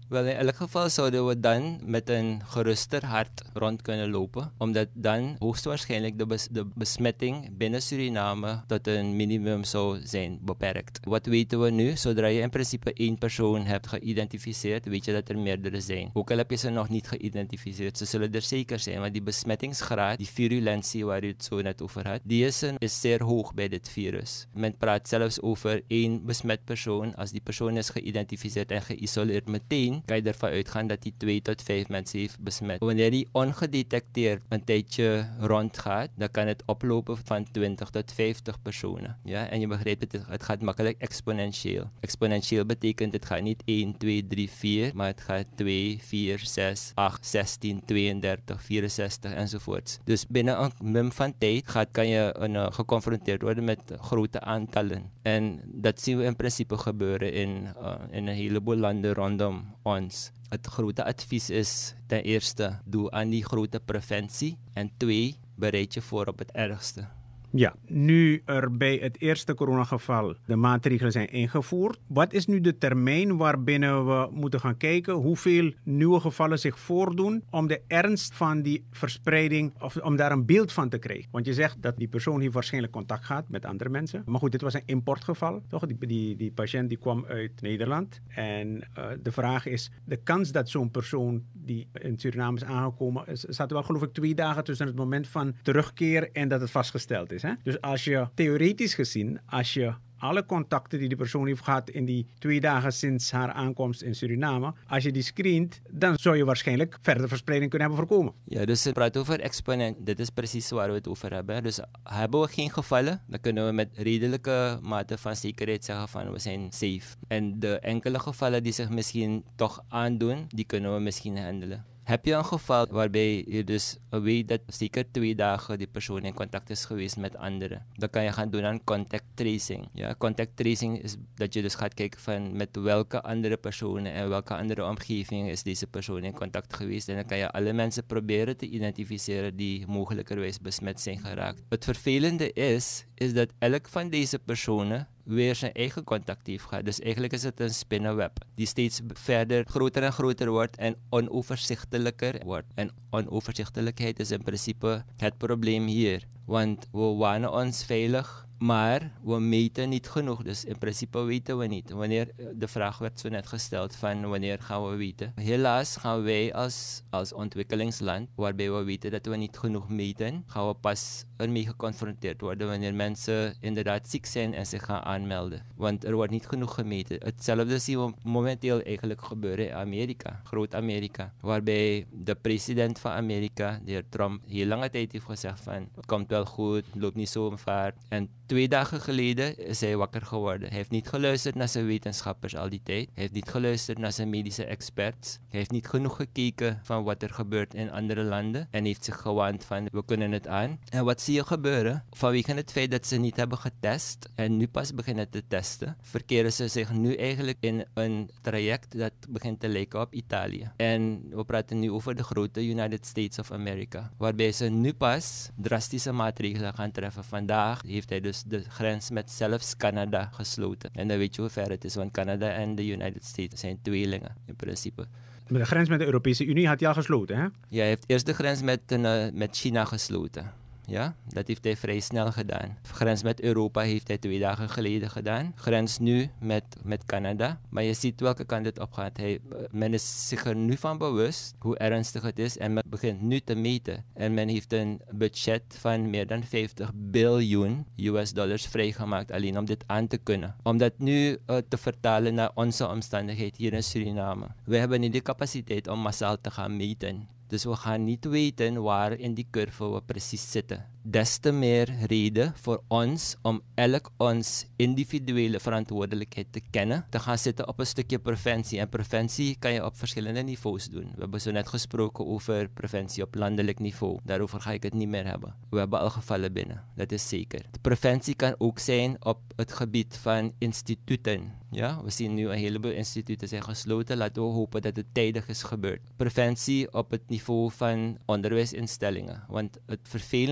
Wel, in elk geval zouden we dan met een geruster hart rond kunnen lopen, omdat dan hoogstwaarschijnlijk de, bes de besmetting binnen Suriname tot een minimum zou zijn beperkt. Wat weten we nu? Zodra je in principe één persoon hebt geïdentificeerd, weet je dat er meerdere zijn. Ook al heb je ze nog niet geïdentificeerd, ze zullen er zeker zijn, want die besmettingsgraad, die virulentie waar u het zo net over had, die is, een, is zeer hoog bij dit virus. Men praat zelfs over één besmet persoon. Als die persoon is geïdentificeerd en geïsoleerd meteen, kan je ervan uitgaan dat hij twee tot vijf mensen heeft besmet. Wanneer die ongedetecteerd een tijdje rondgaat, dan kan het oplopen van twintig tot vijftig personen. Ja? En je begrijpt het, het gaat makkelijk exponentieel. Exponentieel betekent het gaat niet één, twee, drie, vier, maar het gaat twee, vier, zes, acht, zestien, tweeëndertig, vierenzestig enzovoorts. Dus binnen een mum van tijd gaat, kan je een, uh, geconfronteerd worden met grote aantallen. En dat zien we in principe gebeuren in, uh, in een heleboel landen rondom ons. Het grote advies is ten eerste, doe aan die grote preventie. En twee, bereid je voor op het ergste. Ja, nu er bij het eerste coronageval de maatregelen zijn ingevoerd, wat is nu de termijn waarbinnen we moeten gaan kijken hoeveel nieuwe gevallen zich voordoen om de ernst van die verspreiding, of om daar een beeld van te krijgen? Want je zegt dat die persoon hier waarschijnlijk contact gaat met andere mensen. Maar goed, dit was een importgeval, toch? Die, die, die patiënt die kwam uit Nederland. En uh, de vraag is, de kans dat zo'n persoon die in Suriname is aangekomen, is, staat wel geloof ik twee dagen tussen het moment van terugkeer en dat het vastgesteld is. Hè? Dus als je theoretisch gezien, als je alle contacten die de persoon heeft gehad in die twee dagen sinds haar aankomst in Suriname, als je die screent, dan zou je waarschijnlijk verder verspreiding kunnen hebben voorkomen. Ja, dus we praten over exponent. Dit is precies waar we het over hebben. Dus hebben we geen gevallen, dan kunnen we met redelijke mate van zekerheid zeggen van we zijn safe. En de enkele gevallen die zich misschien toch aandoen, die kunnen we misschien handelen. Heb je een geval waarbij je dus weet dat zeker twee dagen die persoon in contact is geweest met anderen, dan kan je gaan doen aan contact tracing. Ja, contact tracing is dat je dus gaat kijken van met welke andere personen en welke andere omgeving is deze persoon in contact geweest. En dan kan je alle mensen proberen te identificeren die mogelijkerwijs besmet zijn geraakt. Het vervelende is, is dat elk van deze personen weer zijn eigen contact heeft gehad. Dus eigenlijk is het een spinnenweb die steeds verder groter en groter wordt en onoverzichtelijker wordt. En onoverzichtelijkheid is in principe het probleem hier. Want we wanen ons veilig, maar we meten niet genoeg. Dus in principe weten we niet. Wanneer, de vraag werd zo net gesteld van wanneer gaan we weten. Helaas gaan wij als, als ontwikkelingsland, waarbij we weten dat we niet genoeg meten, gaan we pas ermee geconfronteerd worden wanneer mensen inderdaad ziek zijn en zich gaan aanmelden. Want er wordt niet genoeg gemeten. Hetzelfde zien we momenteel eigenlijk gebeuren in Amerika, Groot-Amerika, waarbij de president van Amerika, de heer Trump, heel lange tijd heeft gezegd van het komt wel goed, het loopt niet zo vaart. En twee dagen geleden is hij wakker geworden. Hij heeft niet geluisterd naar zijn wetenschappers al die tijd. Hij heeft niet geluisterd naar zijn medische experts. Hij heeft niet genoeg gekeken van wat er gebeurt in andere landen. En heeft zich gewaand van we kunnen het aan. En wat zie je gebeuren? Vanwege het feit dat ze niet hebben getest en nu pas beginnen te testen, verkeren ze zich nu eigenlijk in een traject dat begint te lijken op Italië. En we praten nu over de grote United States of America. Waarbij ze nu pas drastische maatregelen gaan treffen. Vandaag heeft hij dus de grens met zelfs Canada gesloten. En dan weet je hoe ver het is, want Canada en de United States zijn tweelingen in principe. Maar de grens met de Europese Unie had hij al gesloten, hè? Ja, hij heeft eerst de grens met, uh, met China gesloten. Ja, dat heeft hij vrij snel gedaan. Grens met Europa heeft hij twee dagen geleden gedaan. Grens nu met, met Canada. Maar je ziet welke kant het op gaat. Hij, men is zich er nu van bewust hoe ernstig het is. En men begint nu te meten. En men heeft een budget van meer dan vijftig biljoen U S dollars vrijgemaakt alleen om dit aan te kunnen. Om dat nu uh, te vertalen naar onze omstandigheid hier in Suriname. We hebben niet de capaciteit om massaal te gaan meten. Dus we gaan niet weten waar in die curve we precies zitten. Des te meer reden voor ons om elk ons individuele verantwoordelijkheid te kennen. Te gaan zitten op een stukje preventie. En preventie kan je op verschillende niveaus doen. We hebben zo net gesproken over preventie op landelijk niveau. Daarover ga ik het niet meer hebben. We hebben al gevallen binnen. Dat is zeker. De preventie kan ook zijn op het gebied van instituten. Ja, we zien nu een heleboel instituten zijn gesloten. Laten we hopen dat het tijdig is gebeurd. Preventie op het niveau van onderwijsinstellingen. Want het vervelende wil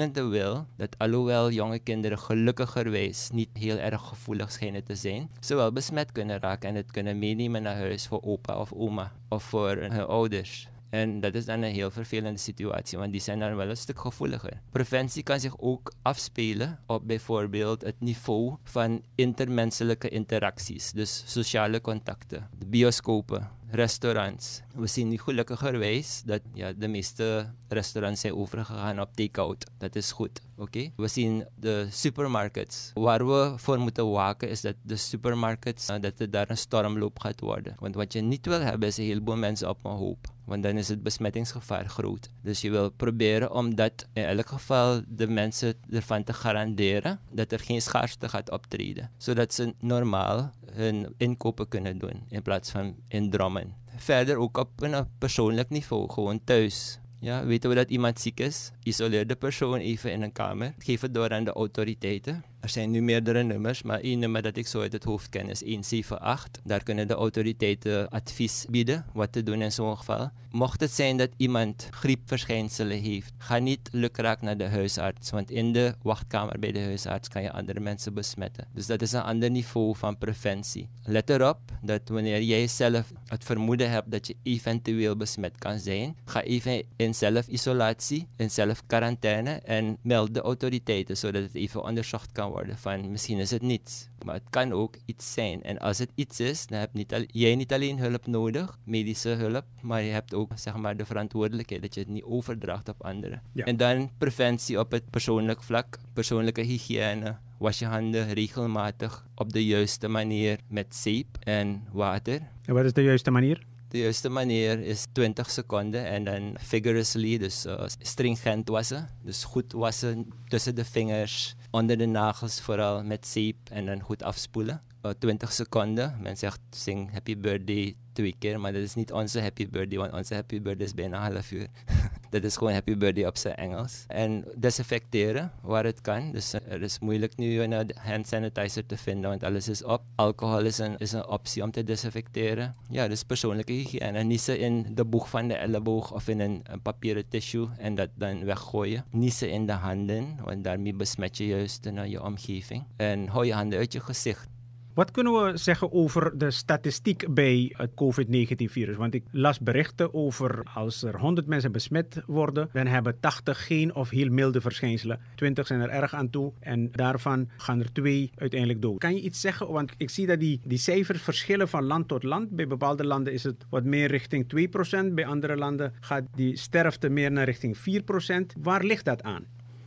wil dat alhoewel jonge kinderen gelukkigerwijs niet heel erg gevoelig schijnen te zijn, ze wel besmet kunnen raken en het kunnen meenemen naar huis voor opa of oma of voor hun ouders. En dat is dan een heel vervelende situatie, want die zijn dan wel een stuk gevoeliger. Preventie kan zich ook afspelen op bijvoorbeeld het niveau van intermenselijke interacties, dus sociale contacten, de bioscopen, restaurants. We zien nu gelukkigerwijs dat ja, de meeste restaurants zijn overgegaan op take-out. Dat is goed, oké? Okay? We zien de supermarkets. Waar we voor moeten waken is dat de supermarkets, uh, dat er daar een stormloop gaat worden. Want wat je niet wil hebben is een heleboel mensen op een hoop. Want dan is het besmettingsgevaar groot. Dus je wil proberen om dat in elk geval de mensen ervan te garanderen dat er geen schaarste gaat optreden. Zodat ze normaal hun inkopen kunnen doen in plaats van in drommen. Verder ook op een persoonlijk niveau, gewoon thuis. Ja, weten we dat iemand ziek is? Isoleer de persoon even in een kamer. Geef het door aan de autoriteiten. Er zijn nu meerdere nummers, maar één nummer dat ik zo uit het hoofd ken is honderd zevenentachtig. Daar kunnen de autoriteiten advies bieden wat te doen in zo'n geval. Mocht het zijn dat iemand griepverschijnselen heeft, ga niet lukraak naar de huisarts. Want in de wachtkamer bij de huisarts kan je andere mensen besmetten. Dus dat is een ander niveau van preventie. Let erop dat wanneer jij zelf het vermoeden hebt dat je eventueel besmet kan zijn, ga even in zelfisolatie, in zelfquarantaine en meld de autoriteiten zodat het even onderzocht kan worden van misschien is het niets. Maar het kan ook iets zijn. En als het iets is, dan heb niet al, jij niet alleen hulp nodig, medische hulp, maar je hebt ook zeg maar, de verantwoordelijkheid dat je het niet overdraagt op anderen. Ja. En dan preventie op het persoonlijk vlak, persoonlijke hygiëne. Was je handen regelmatig op de juiste manier met zeep en water. En wat is de juiste manier? De juiste manier is twintig seconden en dan vigorously, dus uh, stringent wassen. Dus goed wassen tussen de vingers, onder de nagels vooral met zeep en dan goed afspoelen. Uh, twintig seconden. Men zegt zing happy birthday twee keer, maar dat is niet onze happy birthday, want onze happy birthday is bijna een half uur. Dat is gewoon happy birthday op zijn Engels. En desinfecteren waar het kan. Dus er is moeilijk nu een hand sanitizer te vinden, want alles is op. Alcohol is een, is een optie om te desinfecteren. Ja, dus persoonlijke hygiëne. Niezen in de boeg van de elleboog of in een, een papieren tissue en dat dan weggooien. Niezen in de handen, want daarmee besmet je juist uh, je omgeving. En hou je handen uit je gezicht. Wat kunnen we zeggen over de statistiek bij het covid negentien virus? Want ik las berichten over als er honderd mensen besmet worden, dan hebben tachtig geen of heel milde verschijnselen. twintig zijn er erg aan toe en daarvan gaan er twee uiteindelijk dood. Kan je iets zeggen? Want ik zie dat die, die cijfers verschillen van land tot land. Bij bepaalde landen is het wat meer richting twee procent. Bij andere landen gaat die sterfte meer naar richting vier procent. Waar ligt dat aan?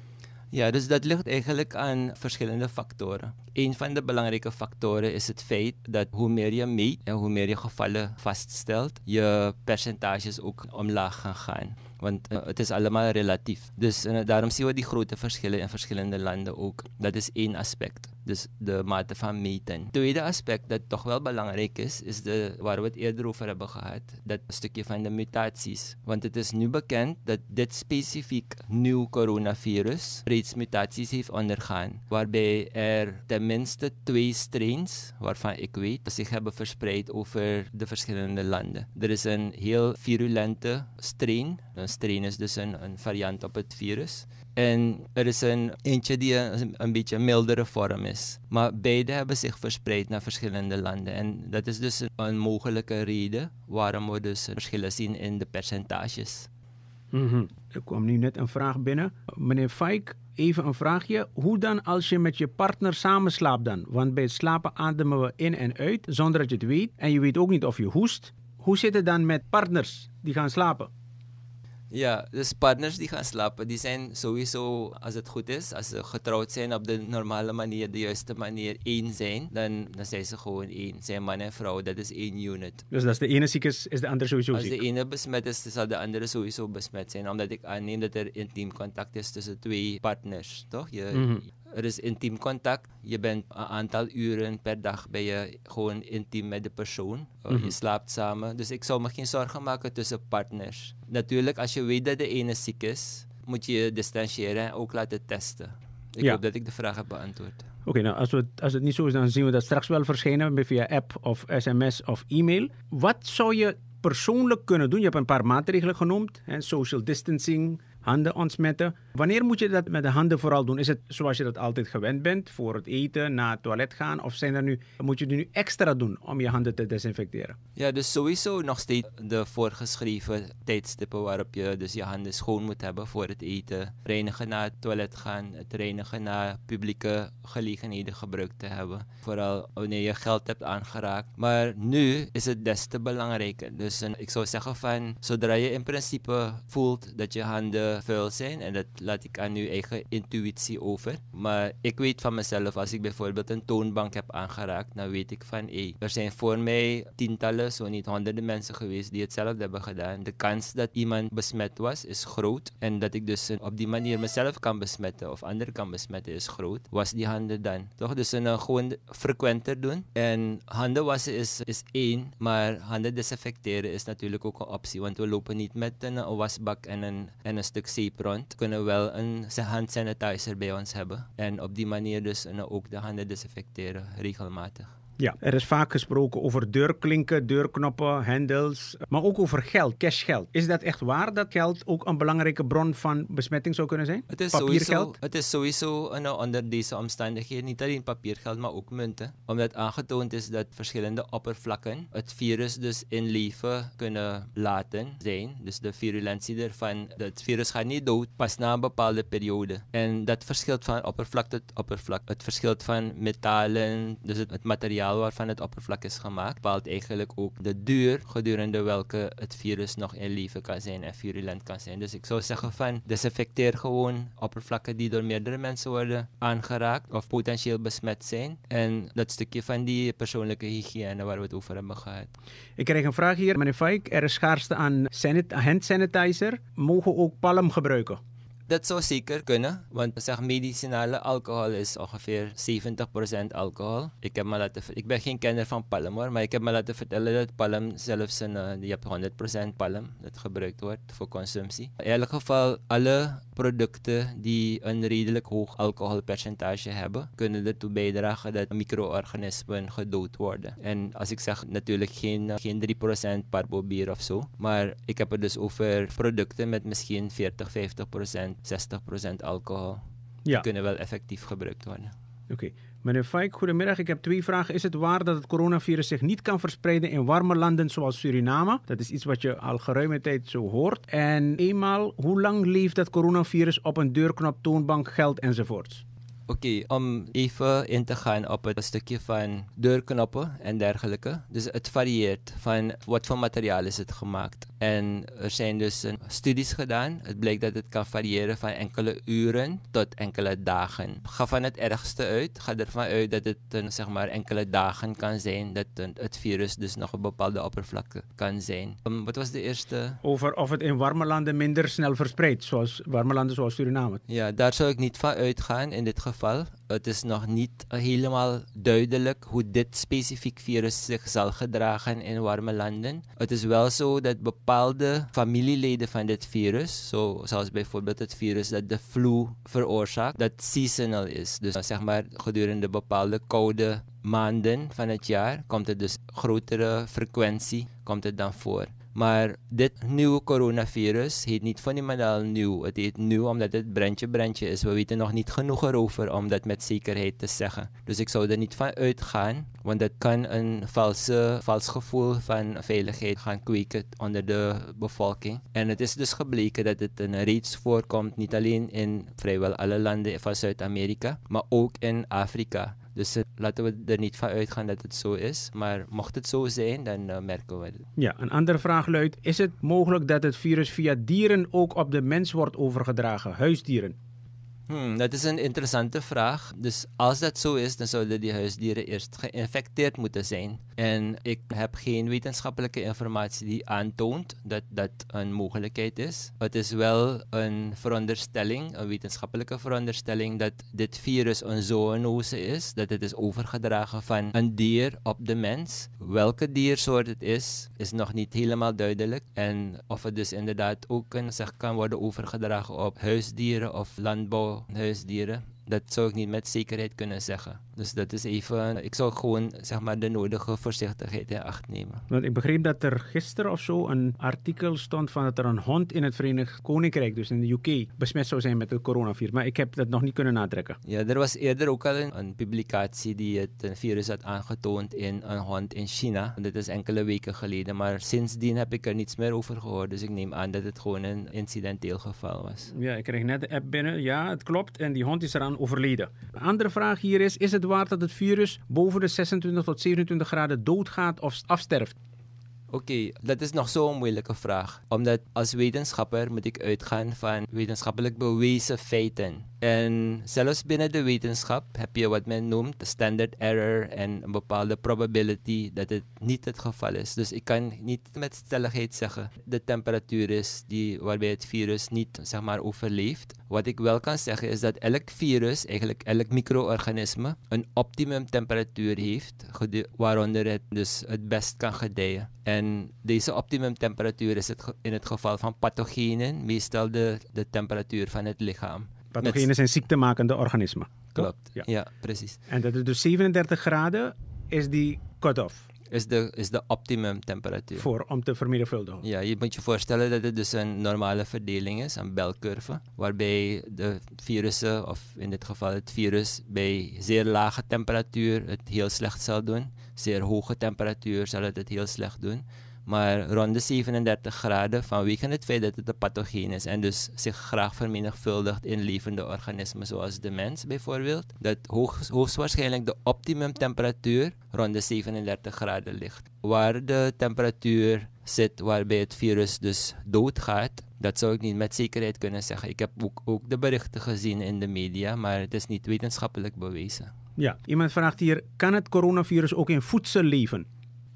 Ja, dus dat ligt eigenlijk aan verschillende factoren. Een van de belangrijke factoren is het feit dat hoe meer je meet en hoe meer je gevallen vaststelt, je percentages ook omlaag gaan gaan. Want uh, het is allemaal relatief. Dus uh, daarom zien we die grote verschillen in verschillende landen ook. Dat is één aspect. Dus de mate van meten. Het tweede aspect dat toch wel belangrijk is, is de, waar we het eerder over hebben gehad. Dat stukje van de mutaties. Want het is nu bekend dat dit specifiek nieuw coronavirus reeds mutaties heeft ondergaan. Waarbij er tenminste twee strains, waarvan ik weet, zich hebben verspreid over de verschillende landen. Er is een heel virulente strain. Een strain is dus een, een variant op het virus. En er is een eentje die een, een beetje een mildere vorm is. Maar beide hebben zich verspreid naar verschillende landen. En dat is dus een, een mogelijke reden waarom we dus verschillen zien in de percentages. Mm-hmm. Er kwam nu net een vraag binnen. Meneer Fijk, even een vraagje. Hoe dan als je met je partner samen slaapt dan? Want bij het slapen ademen we in en uit zonder dat je het weet. En je weet ook niet of je hoest. Hoe zit het dan met partners die gaan slapen? Ja, dus partners die gaan slapen, die zijn sowieso, als het goed is, als ze getrouwd zijn op de normale manier, de juiste manier, één zijn, dan, dan zijn ze gewoon één. Zijn man en vrouw, dat is één unit. Dus als de ene ziek is, is de andere sowieso als ziek? Als de ene besmet is, zal de andere sowieso besmet zijn, omdat ik aanneem dat er intiem contact is tussen twee partners, toch? Je, Mm-hmm. Er is intiem contact. Je bent een aantal uren per dag ben je gewoon intiem met de persoon. Mm-hmm. Je slaapt samen. Dus ik zou me geen zorgen maken tussen partners. Natuurlijk, als je weet dat de ene ziek is, moet je je distancieren en ook laten testen. Ik ja. hoop dat ik de vraag heb beantwoord. Oké, okay, nou als, we, als het niet zo is, dan zien we dat straks wel verschijnen via app of sms of e-mail. Wat zou je persoonlijk kunnen doen? Je hebt een paar maatregelen genoemd. Hè? Social distancing, handen ontsmetten. Wanneer moet je dat met de handen vooral doen? Is het zoals je dat altijd gewend bent, voor het eten, naar het toilet gaan? Of zijn er nu, moet je er nu extra doen om je handen te desinfecteren? Ja, dus sowieso nog steeds de voorgeschreven tijdstippen waarop je dus je handen schoon moet hebben voor het eten. Reinigen na het toilet gaan, het reinigen na publieke gelegenheden gebruikt te hebben. Vooral wanneer je geld hebt aangeraakt. Maar nu is het des te belangrijker. Dus uh, ik zou zeggen van, zodra je in principe voelt dat je handen vuil zijn, en dat laat ik aan je eigen intuïtie over. Maar ik weet van mezelf, als ik bijvoorbeeld een toonbank heb aangeraakt, dan weet ik van, hey, er zijn voor mij tientallen, zo niet honderden mensen geweest die hetzelfde hebben gedaan. De kans dat iemand besmet was, is groot. En dat ik dus uh, op die manier mezelf kan besmetten of anderen kan besmetten, is groot. Was die handen dan. Toch? Dus uh, gewoon frequenter doen. En handen wassen is, is één, maar handen desinfecteren is natuurlijk ook een optie. Want we lopen niet met een, een wasbak en een, en een stuk zeep rond. We kunnen wel een hand sanitizer bij ons hebben. En op die manier dus uh, ook de handen desinfecteren regelmatig. Ja, er is vaak gesproken over deurklinken, deurknoppen, hendels, maar ook over geld, cashgeld. Is dat echt waar, dat geld ook een belangrijke bron van besmetting zou kunnen zijn? Het is papiergeld? Sowieso, het is sowieso uh, onder deze omstandigheden niet alleen papiergeld, maar ook munten. Omdat aangetoond is dat verschillende oppervlakken het virus dus in leven kunnen laten zijn. Dus de virulentie ervan, het virus gaat niet dood, pas na een bepaalde periode. En dat verschilt van oppervlak tot oppervlak. Het verschilt van metalen, dus het, het materiaal waarvan het oppervlak is gemaakt, bepaalt eigenlijk ook de duur gedurende welke het virus nog in leven kan zijn en virulent kan zijn. Dus ik zou zeggen van, desinfecteer gewoon oppervlakken die door meerdere mensen worden aangeraakt of potentieel besmet zijn. En dat stukje van die persoonlijke hygiëne waar we het over hebben gehad. Ik krijg een vraag hier, meneer Faik. Er is schaarste aan sanit- hand sanitizer. Mogen we ook palm gebruiken? Dat zou zeker kunnen, want zeg, medicinale alcohol is ongeveer zeventig procent alcohol. Ik, heb me laten, ik ben geen kenner van palm hoor, maar ik heb me laten vertellen dat palm zelfs een, uh, je hebt honderd procent palm dat gebruikt wordt voor consumptie. In elk geval, alle producten die een redelijk hoog alcoholpercentage hebben, kunnen ertoe bijdragen dat micro-organismen gedood worden. En als ik zeg, natuurlijk geen, uh, geen drie procent parbobier of zo, maar ik heb het dus over producten met misschien veertig, vijftig procent. zestig procent alcohol. Die ja. kunnen wel effectief gebruikt worden. Oké. Okay. Meneer Faik, goedemiddag. Ik heb twee vragen. Is het waar dat het coronavirus zich niet kan verspreiden in warme landen zoals Suriname? Dat is iets wat je al geruime tijd zo hoort. En eenmaal, hoe lang leeft dat coronavirus op een deurknop, toonbank, geld enzovoorts? Oké, okay, om even in te gaan op het stukje van deurknoppen en dergelijke. Dus het varieert van wat voor materiaal is het gemaakt. En er zijn dus uh, studies gedaan. Het blijkt dat het kan variëren van enkele uren tot enkele dagen. Ga van het ergste uit. Ga ervan uit dat het uh, zeg maar enkele dagen kan zijn. Dat uh, het virus dus nog op bepaalde oppervlakte kan zijn. Um, wat was de eerste? Over of het in warme landen minder snel verspreidt. Zoals warme landen zoals Suriname. Ja, daar zou ik niet van uitgaan in dit geval. Het is nog niet helemaal duidelijk hoe dit specifiek virus zich zal gedragen in warme landen. Het is wel zo dat bepaalde familieleden van dit virus, zo, zoals bijvoorbeeld het virus dat de flu veroorzaakt, dat seasonal is. Dus zeg maar gedurende bepaalde koude maanden van het jaar komt het dus grotere frequentie komt het dan voor. Maar dit nieuwe coronavirus heet niet voor niemand nieuw. Het heet nieuw omdat het brandje brandje is. We weten nog niet genoeg erover om dat met zekerheid te zeggen. Dus ik zou er niet van uitgaan. Want dat kan een valse, vals gevoel van veiligheid gaan kweken onder de bevolking. En het is dus gebleken dat het een reeds voorkomt. Niet alleen in vrijwel alle landen van Zuid-Amerika. Maar ook in Afrika. Dus uh, laten we er niet van uitgaan dat het zo is. Maar mocht het zo zijn, dan uh, merken we het. Ja, een andere vraag luidt. Is het mogelijk dat het virus via dieren ook op de mens wordt overgedragen? Huisdieren? Hmm, dat is een interessante vraag. Dus als dat zo is, dan zouden die huisdieren eerst geïnfecteerd moeten zijn. En ik heb geen wetenschappelijke informatie die aantoont dat dat een mogelijkheid is. Het is wel een veronderstelling, een wetenschappelijke veronderstelling, dat dit virus een zoonose is. Dat het is overgedragen van een dier op de mens. Welke diersoort het is, is nog niet helemaal duidelijk. En of het dus inderdaad ook een, zeg, kan worden overgedragen op huisdieren of landbouwhuisdieren, Dat zou ik niet met zekerheid kunnen zeggen. Dus dat is even, ik zou gewoon zeg maar de nodige voorzichtigheid in acht nemen. Want ik begreep dat er gisteren of zo een artikel stond van dat er een hond in het Verenigd Koninkrijk, dus in de U K, besmet zou zijn met het coronavirus. Maar ik heb dat nog niet kunnen natrekken. Ja, er was eerder ook al een, een publicatie die het een virus had aangetoond in een hond in China. Dit is enkele weken geleden, maar sindsdien heb ik er niets meer over gehoord. Dus ik neem aan dat het gewoon een incidenteel geval was. Ja, ik kreeg net de app binnen. Ja, het klopt. En die hond is eraan overleden. Een andere vraag hier is, is het waar dat het virus boven de zesentwintig tot zevenentwintig graden doodgaat of afsterft? Oké, okay, dat is nog zo'n moeilijke vraag. Omdat als wetenschapper moet ik uitgaan van wetenschappelijk bewezen feiten. En zelfs binnen de wetenschap heb je wat men noemt de standard error en een bepaalde probability dat het niet het geval is. Dus ik kan niet met stelligheid zeggen de temperatuur is die, waarbij het virus niet zeg maar, overleeft. Wat ik wel kan zeggen is dat elk virus, eigenlijk elk micro-organisme, een optimum temperatuur heeft waaronder het dus het best kan gedijen. En deze optimum temperatuur is het ge- in het geval van pathogenen meestal de, de temperatuur van het lichaam. Pathogenen zijn ziektemakende organismen. Klopt, ja. ja, precies. En dat is dus zevenendertig graden is die cut-off. Is de, is de optimum temperatuur. Voor, om te vermenigvuldigen. Ja, je moet je voorstellen dat het dus een normale verdeling is, een belcurve, waarbij de virussen, of in dit geval het virus, bij zeer lage temperatuur het heel slecht zal doen. Zeer hoge temperatuur zal het het heel slecht doen. Maar rond de zevenendertig graden, vanwege het feit dat het een pathogeen is en dus zich graag vermenigvuldigt in levende organismen zoals de mens bijvoorbeeld, dat hoog, hoogstwaarschijnlijk de optimum temperatuur rond de zevenendertig graden ligt. Waar de temperatuur zit waarbij het virus dus doodgaat, dat zou ik niet met zekerheid kunnen zeggen. Ik heb ook, ook de berichten gezien in de media, maar het is niet wetenschappelijk bewezen. Ja, iemand vraagt hier, kan het coronavirus ook in voedsel leven?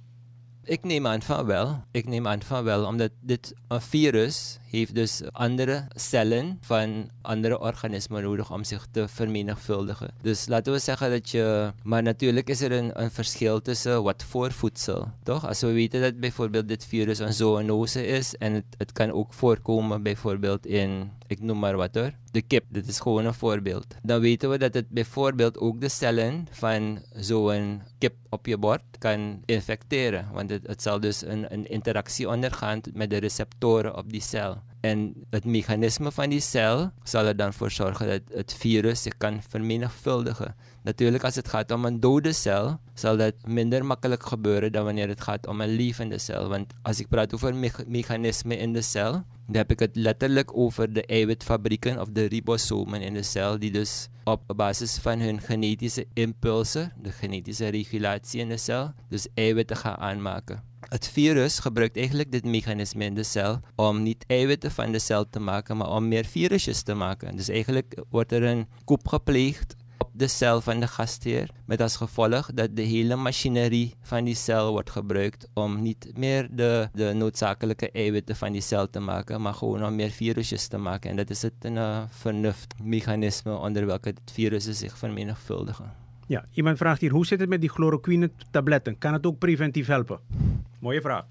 Ik neem aan van wel. Ik neem aan van wel, omdat dit een virus heeft dus andere cellen van andere organismen nodig om zich te vermenigvuldigen. Dus laten we zeggen dat je... Maar natuurlijk is er een, een verschil tussen wat voor voedsel, toch? Als we weten dat bijvoorbeeld dit virus een zoonose is en het, het kan ook voorkomen bijvoorbeeld in, ik noem maar wat hoor, de kip. Dit is gewoon een voorbeeld. Dan weten we dat het bijvoorbeeld ook de cellen van zo'n kip op je bord kan infecteren. Want het, het zal dus een, een interactie ondergaan met de receptoren op die cel. En het mechanisme van die cel zal er dan voor zorgen dat het virus zich kan vermenigvuldigen. Natuurlijk, als het gaat om een dode cel, zal dat minder makkelijk gebeuren dan wanneer het gaat om een levende cel. Want als ik praat over me- mechanismen in de cel, dan heb ik het letterlijk over de eiwitfabrieken of de ribosomen in de cel, die dus op basis van hun genetische impulsen, de genetische regulatie in de cel, dus eiwitten gaan aanmaken. Het virus gebruikt eigenlijk dit mechanisme in de cel om niet eiwitten van de cel te maken, maar om meer virusjes te maken. Dus eigenlijk wordt er een coup gepleegd op de cel van de gastheer, met als gevolg dat de hele machinerie van die cel wordt gebruikt om niet meer de, de noodzakelijke eiwitten van die cel te maken, maar gewoon om meer virusjes te maken. En dat is het een uh, vernuftsmechanisme onder welke het virussen zich vermenigvuldigen. Ja, iemand vraagt hier, hoe zit het met die chloroquine-tabletten? Kan het ook preventief helpen? Mooie vraag.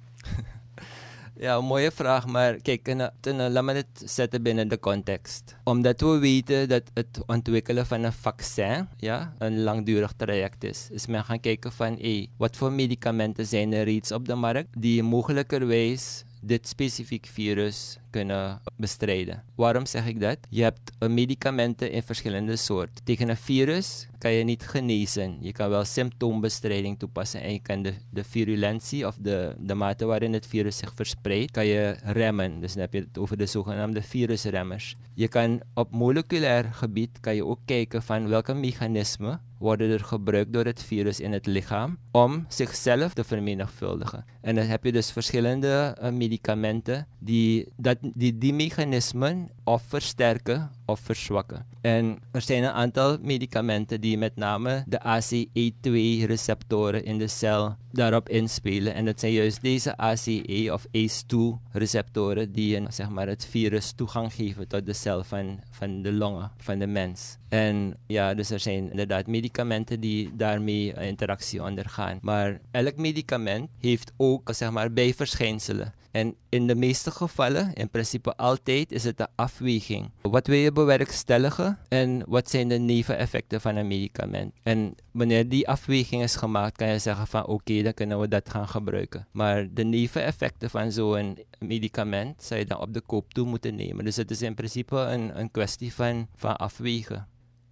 Ja, een mooie vraag, maar kijk, en, en, laat me het zetten binnen de context. Omdat we weten dat het ontwikkelen van een vaccin ja, een langdurig traject is, is men gaan kijken van, hey, wat voor medicamenten zijn er reeds op de markt die mogelijkerwijs dit specifiek virus kunnen bestrijden. Waarom zeg ik dat? Je hebt medicamenten in verschillende soorten. Tegen een virus kan je niet genezen. Je kan wel symptoombestrijding toepassen en je kan de, de virulentie of de, de mate waarin het virus zich verspreidt, kan je remmen. Dus dan heb je het over de zogenaamde virusremmers. Je kan op moleculair gebied kan je ook kijken van welke mechanismen worden er gebruikt door het virus in het lichaam om zichzelf te vermenigvuldigen. En dan heb je dus verschillende uh, medicamenten die, dat, die die mechanismen of versterken of verzwakken. En er zijn een aantal medicamenten die met name de A C E twee receptoren in de cel daarop inspelen. En dat zijn juist deze A C E of A C E twee receptoren die een, zeg maar, het virus toegang geven tot de cel van, van de longen van de mens. En ja, dus er zijn inderdaad medicamenten die daarmee interactie ondergaan. Maar elk medicament heeft ook, zeg maar, bijverschijnselen En in de meeste gevallen, in principe altijd, is het een afweging. Wat wil je bewerkstelligen en wat zijn de neveneffecten van een medicament? En wanneer die afweging is gemaakt, kan je zeggen van oké, okay, dan kunnen we dat gaan gebruiken. Maar de neveneffecten van zo'n medicament zou je dan op de koop toe moeten nemen. Dus het is in principe een, een kwestie van, van afwegen.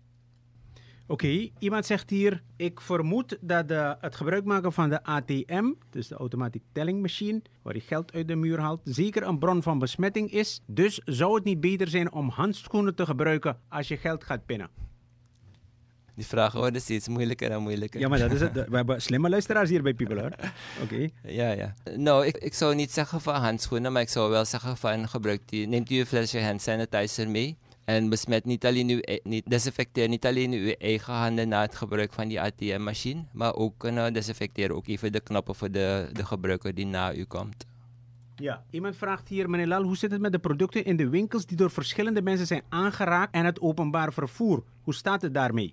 Oké, okay, iemand zegt hier, ik vermoed dat de, het gebruik maken van de A T M, dus de automatic telling machine, waar je geld uit de muur haalt, zeker een bron van besmetting is. Dus zou het niet beter zijn om handschoenen te gebruiken als je geld gaat pinnen? Die vragen worden steeds moeilijker en moeilijker. Ja, maar dat is het. We hebben slimme luisteraars hier bij People, hoor. Oké. Okay. Ja, ja. Nou, ik, ik zou niet zeggen van handschoenen, maar ik zou wel zeggen van gebruik die, neemt u een flesje hand sanitizer mee. En besmet niet alleen uw, niet, desinfecteer niet alleen uw eigen handen na het gebruik van die A T M-machine, maar ook kunnen desinfecteren ook even de knoppen voor de, de gebruiker die na u komt. Ja, iemand vraagt hier, meneer Lal, hoe zit het met de producten in de winkels die door verschillende mensen zijn aangeraakt en het openbaar vervoer? Hoe staat het daarmee?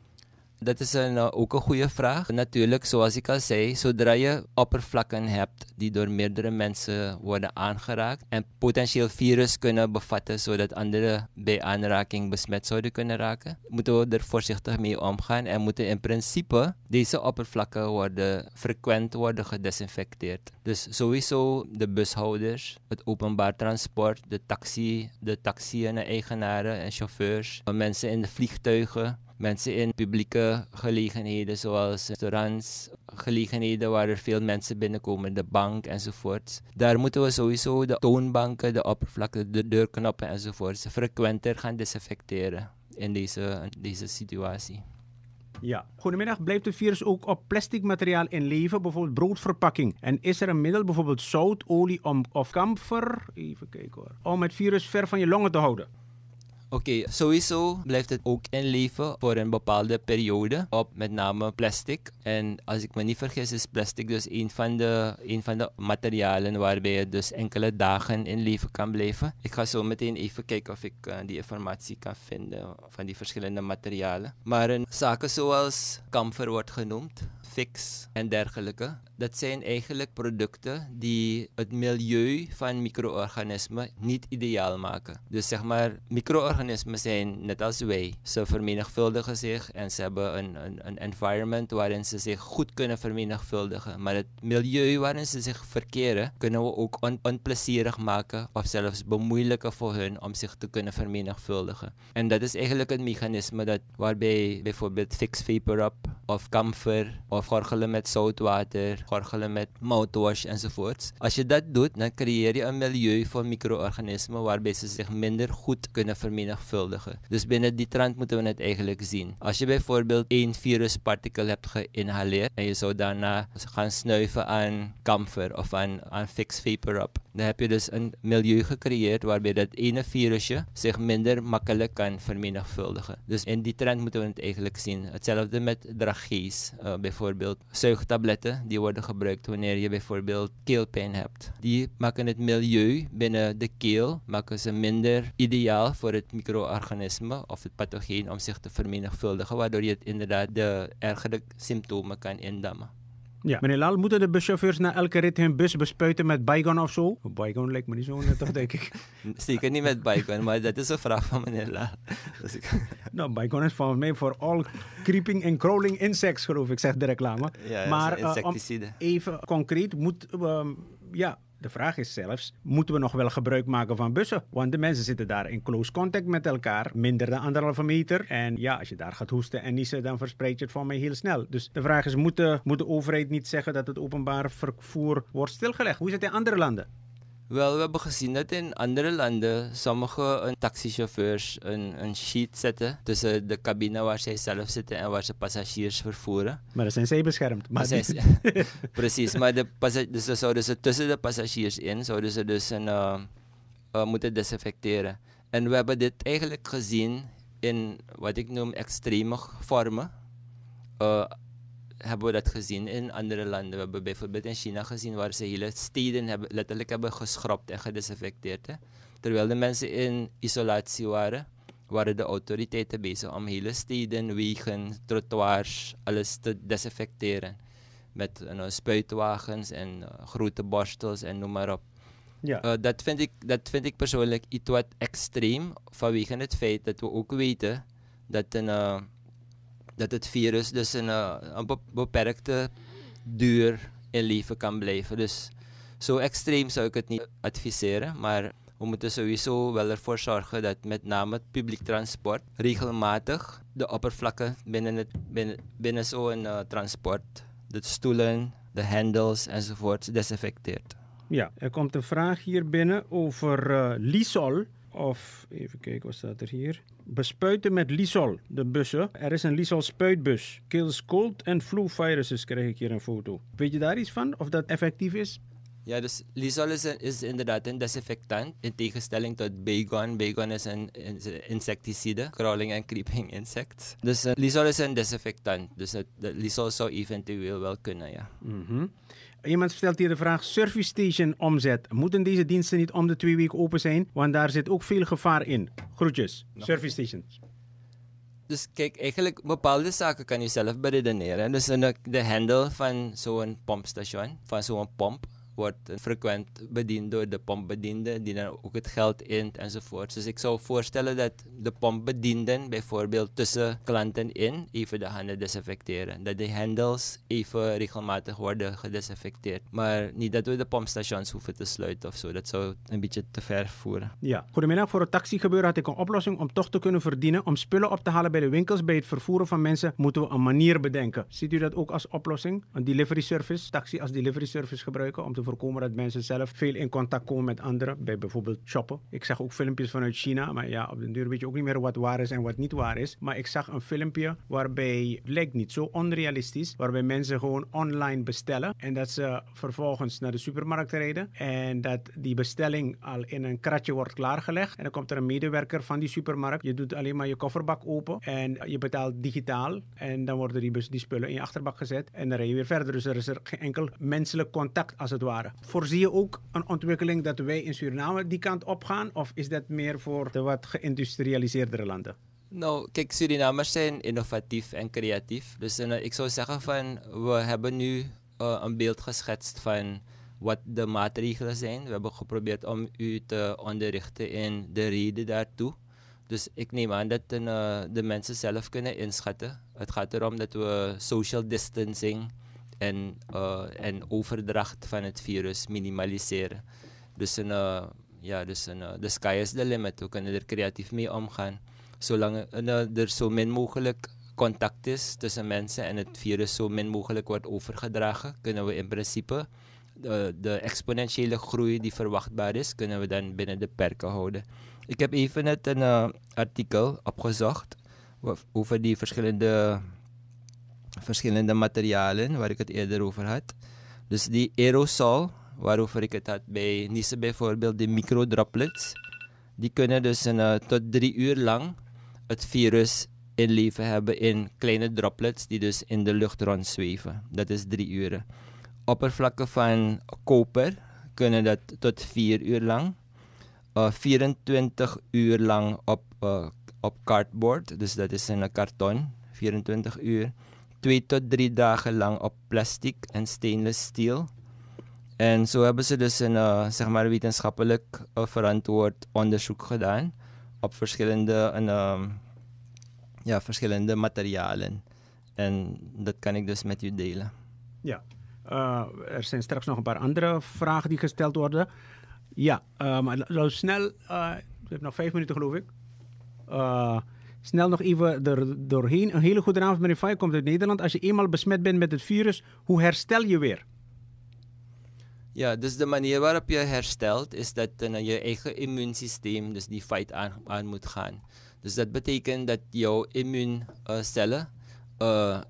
Dat is een, uh, ook een goede vraag. Natuurlijk, zoals ik al zei, zodra je oppervlakken hebt die door meerdere mensen worden aangeraakt en potentieel virus kunnen bevatten zodat anderen bij aanraking besmet zouden kunnen raken, moeten we er voorzichtig mee omgaan en moeten in principe deze oppervlakken worden frequent worden gedesinfecteerd. Dus sowieso de bushouders, het openbaar transport, de taxi, de taxi-eigenaren en chauffeurs, mensen in de vliegtuigen, mensen in publieke gelegenheden zoals restaurants, gelegenheden waar er veel mensen binnenkomen, de bank enzovoort. Daar moeten we sowieso de toonbanken, de oppervlakken, de deurknoppen enzovoort frequenter gaan desinfecteren in deze, deze situatie. Ja. Goedemiddag, blijft het virus ook op plastic materiaal in leven, bijvoorbeeld broodverpakking? En is er een middel, bijvoorbeeld zout, olie om, of kamfer, even kijken hoor, om het virus ver van je longen te houden? Oké, okay, sowieso blijft het ook in leven voor een bepaalde periode op met name plastic. En als ik me niet vergis is plastic dus een van de, een van de materialen waarbij je dus enkele dagen in leven kan blijven. Ik ga zo meteen even kijken of ik uh, die informatie kan vinden van die verschillende materialen. Maar uh, zaken zoals kamfer wordt genoemd, Vicks en dergelijke, dat zijn eigenlijk producten die het milieu van micro-organismen niet ideaal maken. Dus zeg maar, micro-organismen zijn net als wij. Ze vermenigvuldigen zich en ze hebben een, een, een environment waarin ze zich goed kunnen vermenigvuldigen. Maar het milieu waarin ze zich verkeren, kunnen we ook on, onplezierig maken of zelfs bemoeilijken voor hun om zich te kunnen vermenigvuldigen. En dat is eigenlijk het mechanisme dat waarbij bijvoorbeeld Vicks VapoRub of kamfer of gorgelen met zoutwater, gorgelen met mouthwash enzovoort. Als je dat doet, dan creëer je een milieu voor micro-organismen waarbij ze zich minder goed kunnen vermenigvuldigen. Dus binnen die trant moeten we het eigenlijk zien. Als je bijvoorbeeld één viruspartikel hebt geïnhaleerd en je zou daarna gaan snuiven aan kamfer of aan, aan Vicks VapoRub, dan heb je dus een milieu gecreëerd waarbij dat ene virusje zich minder makkelijk kan vermenigvuldigen. Dus in die trend moeten we het eigenlijk zien. Hetzelfde met dragees, uh, bijvoorbeeld zuigtabletten die worden gebruikt wanneer je bijvoorbeeld keelpijn hebt. Die maken het milieu binnen de keel maken ze minder ideaal voor het micro-organisme of het pathogeen om zich te vermenigvuldigen, waardoor je het inderdaad de ergere symptomen kan indammen. Ja. Meneer Lal, moeten de buschauffeurs na elke rit hun bus bespuiten met Baygon of zo? Baygon lijkt me niet zo net, denk ik. Zeker niet met Baygon, maar dat is een vraag van meneer Lal. Dus ik... Nou, Baygon is volgens mij voor all creeping and crawling insects, geloof ik, zegt de reclame. Ja, maar uh, insecticide. Um, even concreet, moet... Um, ja... De vraag is zelfs, moeten we nog wel gebruik maken van bussen? Want de mensen zitten daar in close contact met elkaar, minder dan anderhalve meter. En ja, als je daar gaat hoesten en niezen, dan verspreid je het van mij heel snel. Dus de vraag is, moet de, moet de overheid niet zeggen dat het openbaar vervoer wordt stilgelegd? Hoe is het in andere landen? Wel, we hebben gezien dat in andere landen sommige taxichauffeurs een, een sheet zetten tussen de cabine waar zij zelf zitten en waar ze passagiers vervoeren. Maar dan zijn zij beschermd. Maar zijn ze, precies, maar de passa- dus dan zouden ze tussen de passagiers in, zouden ze dus een, uh, uh, moeten desinfecteren. En we hebben dit eigenlijk gezien in wat ik noem extreme vormen. Uh, hebben we dat gezien in andere landen. We hebben bijvoorbeeld in China gezien waar ze hele steden hebben, letterlijk hebben geschropt en gedesinfecteerd. Hè. Terwijl de mensen in isolatie waren, waren de autoriteiten bezig om hele steden, wegen, trottoirs, alles te desinfecteren. Met uh, spuitwagens en uh, grote borstels en noem maar op. Ja. Uh, dat, vind ik, dat vind ik persoonlijk iets wat extreem, vanwege het feit dat we ook weten dat, een, uh, dat het virus dus een, uh, een beperkte duur in leven kan blijven. Dus zo extreem zou ik het niet adviseren, maar we moeten sowieso wel ervoor zorgen dat met name het publiek transport regelmatig de oppervlakken binnen, het, binnen, binnen zo'n uh, transport, de stoelen, de hendels enzovoort, desinfecteert. Ja, er komt een vraag hier binnen over uh, Lysol. Of, even kijken, wat staat er hier? Bespuiten met Lysol, de bussen. Er is een Lysol spuitbus. Kills cold en flu viruses, krijg ik hier een foto. Weet je daar iets van, of dat effectief is? Ja, dus Lysol is, een, is inderdaad een desinfectant, in tegenstelling tot Baygon. Baygon is een, een insecticide, crawling en creeping insects. Dus uh, Lysol is een desinfectant, dus het, de Lysol zou eventueel wel kunnen, ja. Mm-hmm. Iemand stelt hier de vraag, service station omzet. Moeten deze diensten niet om de twee weken open zijn? Want daar zit ook veel gevaar in. Groetjes, no. Service stations. Dus kijk, eigenlijk bepaalde zaken kan je zelf beredeneren. Dus de, de handle van zo'n pompstation, van zo'n pomp, wordt frequent bediend door de pompbediende, die dan ook het geld int enzovoort. Dus ik zou voorstellen dat de pompbedienden bijvoorbeeld tussen klanten in even de handen desinfecteren. Dat de handles even regelmatig worden gedesinfecteerd. Maar niet dat we de pompstations hoeven te sluiten of zo. Dat zou een beetje te ver voeren. Ja. Goedemiddag. Voor het taxigebeuren had ik een oplossing om toch te kunnen verdienen. Om spullen op te halen bij de winkels. Bij het vervoeren van mensen moeten we een manier bedenken. Ziet u dat ook als oplossing? Een delivery service, taxi als delivery service gebruiken om te voorkomen dat mensen zelf veel in contact komen met anderen, bij bijvoorbeeld shoppen. Ik zag ook filmpjes vanuit China, maar ja, op de duur weet je ook niet meer wat waar is en wat niet waar is. Maar ik zag een filmpje waarbij, het lijkt niet zo onrealistisch, waarbij mensen gewoon online bestellen en dat ze vervolgens naar de supermarkt rijden en dat die bestelling al in een kratje wordt klaargelegd en dan komt er een medewerker van die supermarkt. Je doet alleen maar je kofferbak open en je betaalt digitaal en dan worden die, die spullen in je achterbak gezet en dan rij je weer verder. Dus er is er geen enkel menselijk contact als het ware. Voorzie je ook een ontwikkeling dat wij in Suriname die kant op gaan? Of is dat meer voor de wat geïndustrialiseerdere landen? Nou, kijk, Surinamers zijn innovatief en creatief. Dus uh, ik zou zeggen van, we hebben nu uh, een beeld geschetst van wat de maatregelen zijn. We hebben geprobeerd om u te onderrichten in de reden daartoe. Dus ik neem aan dat uh, de mensen zelf kunnen inschatten. Het gaat erom dat we social distancing en, uh, en overdracht van het virus minimaliseren. Dus, een, uh, ja, dus een, uh, the sky is the limit. We kunnen er creatief mee omgaan. Zolang uh, er zo min mogelijk contact is tussen mensen en het virus zo min mogelijk wordt overgedragen, kunnen we in principe de, de exponentiële groei die verwachtbaar is, kunnen we dan binnen de perken houden. Ik heb even net een uh, artikel opgezocht over die verschillende, verschillende materialen waar ik het eerder over had. Dus die aerosol, waarover ik het had bij Nice bijvoorbeeld, die microdroplets, die kunnen dus een, uh, tot drie uur lang het virus in leven hebben in kleine droplets die dus in de lucht rondzweven. Dat is drie uren. Oppervlakken van koper kunnen dat tot vier uur lang. Uh, vierentwintig uur lang op, uh, op cardboard, dus dat is een karton, vierentwintig uur. Twee tot drie dagen lang op plastic en stainless steel. En zo hebben ze dus een uh, zeg maar wetenschappelijk uh, verantwoord onderzoek gedaan op verschillende, een, uh, ja, verschillende materialen. En dat kan ik dus met u delen. Ja, uh, er zijn straks nog een paar andere vragen die gesteld worden. Ja, uh, maar zo snel, uh, we hebben nog vijf minuten geloof ik. Uh, snel nog even er doorheen. Een hele goede avond meneer Fay, komt uit Nederland. Als je eenmaal besmet bent met het virus, hoe herstel je weer? Ja, dus de manier waarop je herstelt is dat uh, je eigen immuunsysteem dus die fight aan, aan moet gaan. Dus dat betekent dat jouw immuuncellen uh,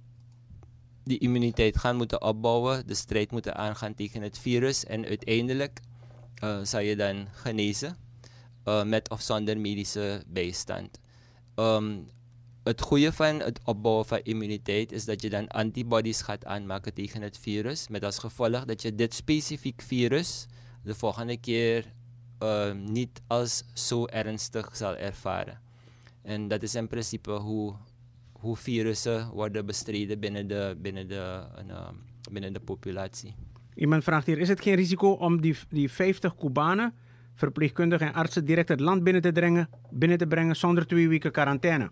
die immuniteit gaan moeten opbouwen, de strijd moeten aangaan tegen het virus en uiteindelijk uh, zal je dan genezen uh, met of zonder medische bijstand. Um, Het goede van het opbouwen van immuniteit is dat je dan antibodies gaat aanmaken tegen het virus. Met als gevolg dat je dit specifiek virus de volgende keer uh, niet als zo ernstig zal ervaren. En dat is in principe hoe, hoe virussen worden bestreden binnen de, binnen de, uh, binnen de populatie. Iemand vraagt hier, is het geen risico om die, die vijftig Cubanen, verpleegkundigen en artsen direct het land binnen te, dringen, binnen te brengen zonder twee weken quarantaine?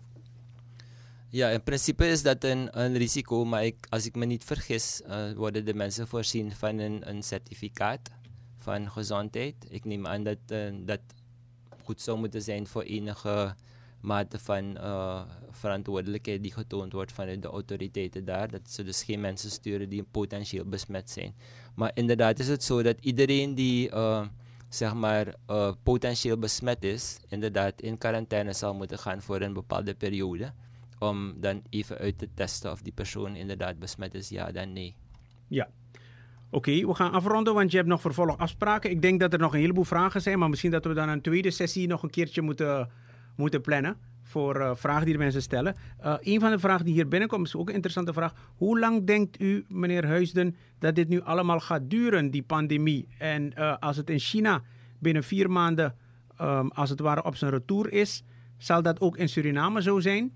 Ja, in principe is dat een, een risico, maar ik, als ik me niet vergis, uh, worden de mensen voorzien van een, een certificaat van gezondheid. Ik neem aan dat uh, dat goed zou moeten zijn voor enige mate van uh, verantwoordelijkheid die getoond wordt vanuit de autoriteiten daar. Dat ze dus geen mensen sturen die potentieel besmet zijn. Maar inderdaad is het zo dat iedereen die uh, zeg maar uh, potentieel besmet is, inderdaad in quarantaine zal moeten gaan voor een bepaalde periode. Om dan even uit te testen of die persoon inderdaad besmet is, ja dan nee. Ja. Oké, okay, we gaan afronden, want je hebt nog vervolgafspraken. Ik denk dat er nog een heleboel vragen zijn, maar misschien dat we dan een tweede sessie nog een keertje moeten, moeten plannen voor uh, vragen die de mensen stellen. Uh, een van de vragen die hier binnenkomt is ook een interessante vraag. Hoe lang denkt u, meneer Huisden, dat dit nu allemaal gaat duren, die pandemie? En uh, als het in China binnen vier maanden, um, als het ware op zijn retour is, zal dat ook in Suriname zo zijn?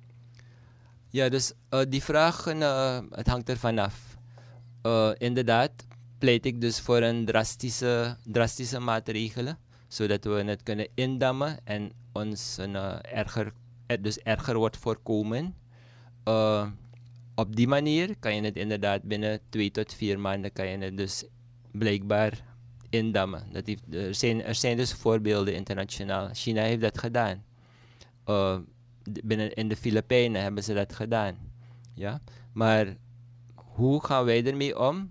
Ja, dus uh, die vraag, uh, het hangt er vanaf. Uh, inderdaad pleit ik dus voor een drastische, drastische maatregelen, zodat we het kunnen indammen en ons een uh, erger, er, dus erger wordt voorkomen. Uh, op die manier kan je het inderdaad binnen twee tot vier maanden kan je het dus blijkbaar indammen. Dat heeft, er, zijn, er zijn dus voorbeelden internationaal. China heeft dat gedaan. Uh, binnen in de Filipijnen hebben ze dat gedaan. Ja? Maar hoe gaan wij ermee om?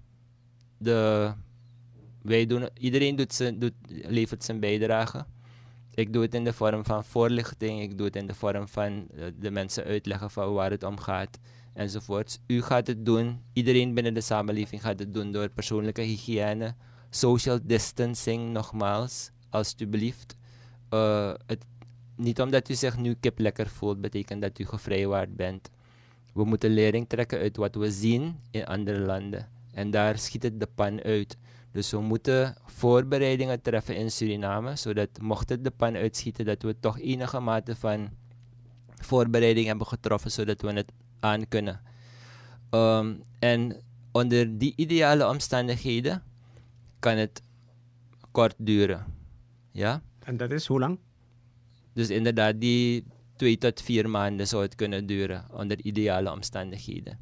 De, wij doen, iedereen doet zijn, doet, levert zijn bijdrage. Ik doe het in de vorm van voorlichting. Ik doe het in de vorm van uh, de mensen uitleggen van waar het om gaat. Enzovoorts. U gaat het doen. Iedereen binnen de samenleving gaat het doen door persoonlijke hygiëne. Social distancing nogmaals. Alsjeblieft. Uh, het, niet omdat u zich nu kip lekker voelt, betekent dat u gevrijwaard bent. We moeten lering trekken uit wat we zien in andere landen. En daar schiet het de pan uit. Dus we moeten voorbereidingen treffen in Suriname, zodat mocht het de pan uitschieten, dat we toch enige mate van voorbereiding hebben getroffen, zodat we het aan kunnen. Um, en onder die ideale omstandigheden kan het kort duren. Ja? En dat is hoe lang? Dus inderdaad, die twee tot vier maanden zou het kunnen duren onder ideale omstandigheden.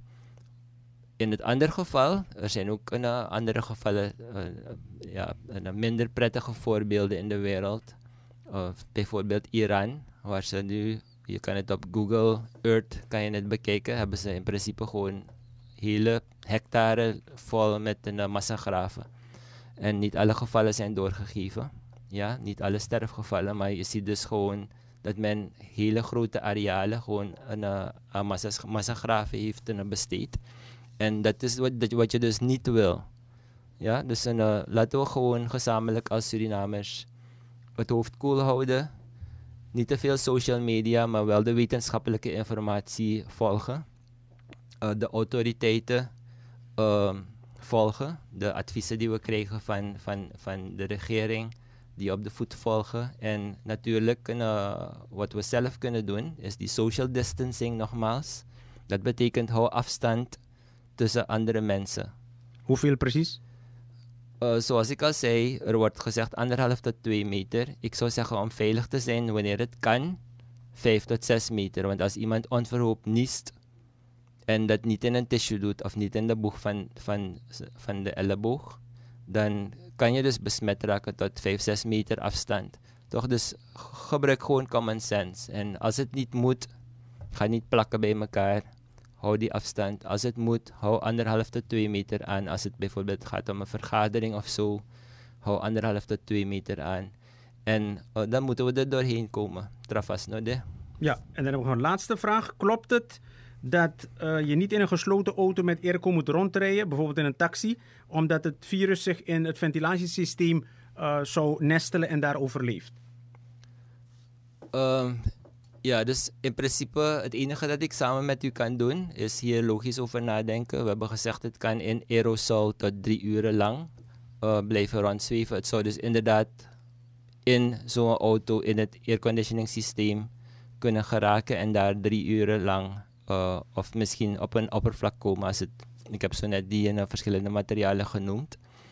In het andere geval, er zijn ook een, uh, andere gevallen, uh, ja, een minder prettige voorbeelden in de wereld. Uh, bijvoorbeeld Iran, waar ze nu, je kan het op Google Earth kan je het bekijken, hebben ze in principe gewoon hele hectare vol met een uh, massagraven. En niet alle gevallen zijn doorgegeven. Ja, niet alle sterfgevallen, maar je ziet dus gewoon dat men hele grote arealen gewoon een, uh, een massa, massagraven heeft uh, besteed. En dat is wat, dat, wat je dus niet wil. Ja, dus een, uh, laten we gewoon gezamenlijk als Surinamers het hoofd koel houden. Niet te veel social media, maar wel de wetenschappelijke informatie volgen. Uh, de autoriteiten uh, volgen. De adviezen die we krijgen van, van, van de regering, die op de voet volgen. En natuurlijk, uh, wat we zelf kunnen doen, is die social distancing nogmaals. Dat betekent hou afstand tussen andere mensen. Hoeveel precies? Uh, zoals ik al zei, er wordt gezegd anderhalf tot twee meter. Ik zou zeggen om veilig te zijn, wanneer het kan, vijf tot zes meter. Want als iemand onverhoopt niest en dat niet in een tissue doet of niet in de boeg van, van, van de elleboog, dan kan je dus besmet raken tot vijf, zes meter afstand. Toch, dus gebruik gewoon common sense. En als het niet moet, ga niet plakken bij elkaar. Hou die afstand. Als het moet, hou anderhalf tot twee meter aan. Als het bijvoorbeeld gaat om een vergadering of zo, hou anderhalf tot twee meter aan. En uh, dan moeten we er doorheen komen. Trafas, no de? Ja, en dan hebben we nog een laatste vraag. Klopt het dat uh, je niet in een gesloten auto met airco moet rondrijden, bijvoorbeeld in een taxi, omdat het virus zich in het ventilatiesysteem uh, zou nestelen en daar overleeft? Um, ja, dus in principe het enige dat ik samen met u kan doen, is hier logisch over nadenken. We hebben gezegd het kan in aerosol tot drie uren lang uh, blijven rondzweven. Het zou dus inderdaad in zo'n auto, in het airconditioning systeem kunnen geraken en daar drie uren lang uh, of misschien op een oppervlak komen. Als het, ik heb zo net die in uh, verschillende materialen genoemd.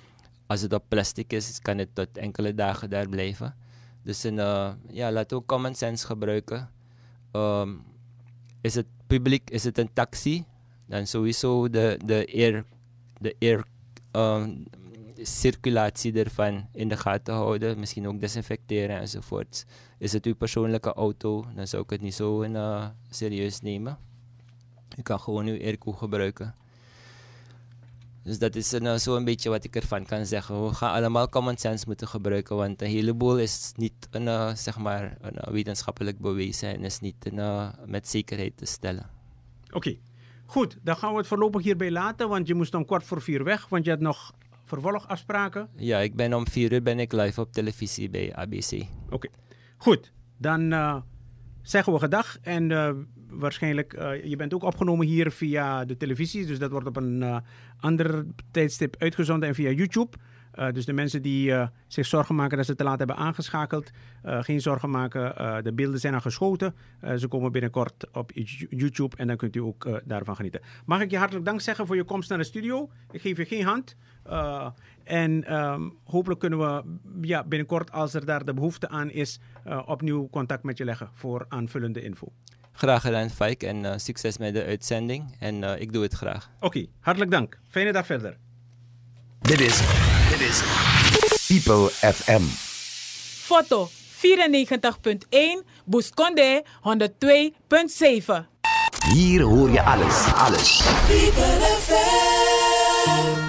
als het op plastic is, kan het tot enkele dagen daar blijven. Dus een, uh, ja, laten we common sense gebruiken. Um, is het publiek, is het een taxi, dan sowieso de, de air, de air um, circulatie ervan in de gaten houden. Misschien ook desinfecteren enzovoort. Is het uw persoonlijke auto, dan zou ik het niet zo in, uh, serieus nemen. U kan gewoon uw airco gebruiken. Dus dat is uh, zo een beetje wat ik ervan kan zeggen. We gaan allemaal common sense moeten gebruiken, want een heleboel is niet een, uh, zeg maar, een, uh, wetenschappelijk bewezen en is niet een, uh, met zekerheid te stellen. Oké, okay. Goed. Dan gaan we het voorlopig hierbij laten, want je moest om kwart voor vier weg, want je had nog vervolgafspraken. Ja, ik ben om vier uur ben ik live op televisie bij A B C. Oké, okay. Goed. Dan uh, zeggen we gedag en uh, waarschijnlijk, uh, je bent ook opgenomen hier via de televisie, dus dat wordt op een uh, ander tijdstip uitgezonden en via YouTube. Uh, dus de mensen die uh, zich zorgen maken dat ze te laat hebben aangeschakeld, uh, geen zorgen maken, uh, de beelden zijn al geschoten. Uh, ze komen binnenkort op YouTube en dan kunt u ook uh, daarvan genieten. Mag ik je hartelijk dank zeggen voor je komst naar de studio. Ik geef je geen hand. Uh, en um, hopelijk kunnen we ja, binnenkort, als er daar de behoefte aan is, uh, opnieuw contact met je leggen voor aanvullende info. Graag gedaan, Faik, en uh, succes met de uitzending. En uh, ik doe het graag. Oké, okay, hartelijk dank. Fijne dag verder. Dit is, dit is People F M. Foto vierennegentig punt één, Bousconde honderdtwee punt zeven. Hier hoor je alles, alles. People F M.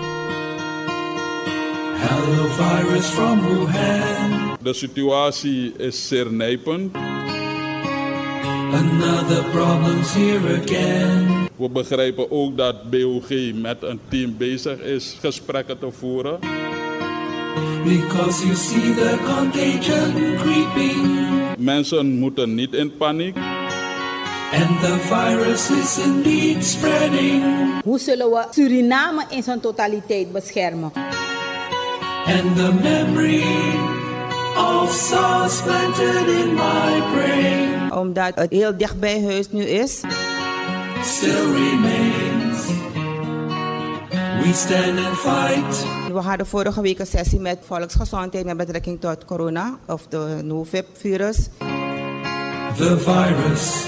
Hello virus from Wuhan. De situatie is zeer nijpend. Another problem's here again. We begrijpen ook dat B O G met een team bezig is gesprekken te voeren. Because you see the contagion creeping. Mensen moeten niet in paniek. And the virus is indeed spreading. Hoe zullen we Suriname in zijn totaliteit beschermen? And the memory of SARS planted in my brain. Omdat het heel dicht bij huis nu is. Still remains. We stand and fight. We hadden vorige week een sessie met volksgezondheid met betrekking tot corona of de Novib-virus. The virus.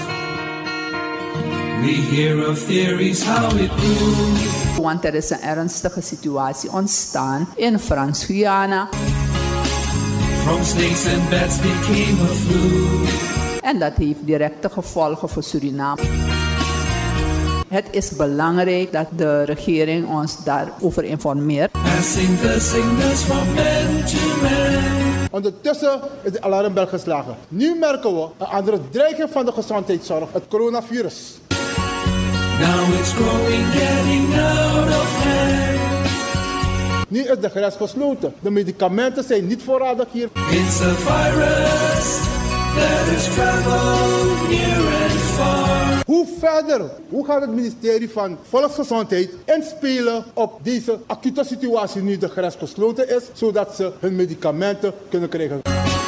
We hear of theories how it grew. Want er is een ernstige situatie ontstaan in Frans-Guyana. From snakes and bats became a flu. En dat heeft directe gevolgen voor Suriname. Het is belangrijk dat de regering ons daarover informeert. Passing the sickness from man to man. Ondertussen is de alarmbel geslagen. Nu merken we een andere dreiging van de gezondheidszorg, het coronavirus. Now it's growing, getting out of hand. Nu is de grens gesloten. De medicamenten zijn niet voorradig hier. It's a virus that is traveled near and far. Hoe verder? Hoe gaat het ministerie van Volksgezondheid inspelen op deze acute situatie nu de grens gesloten is, zodat ze hun medicamenten kunnen krijgen?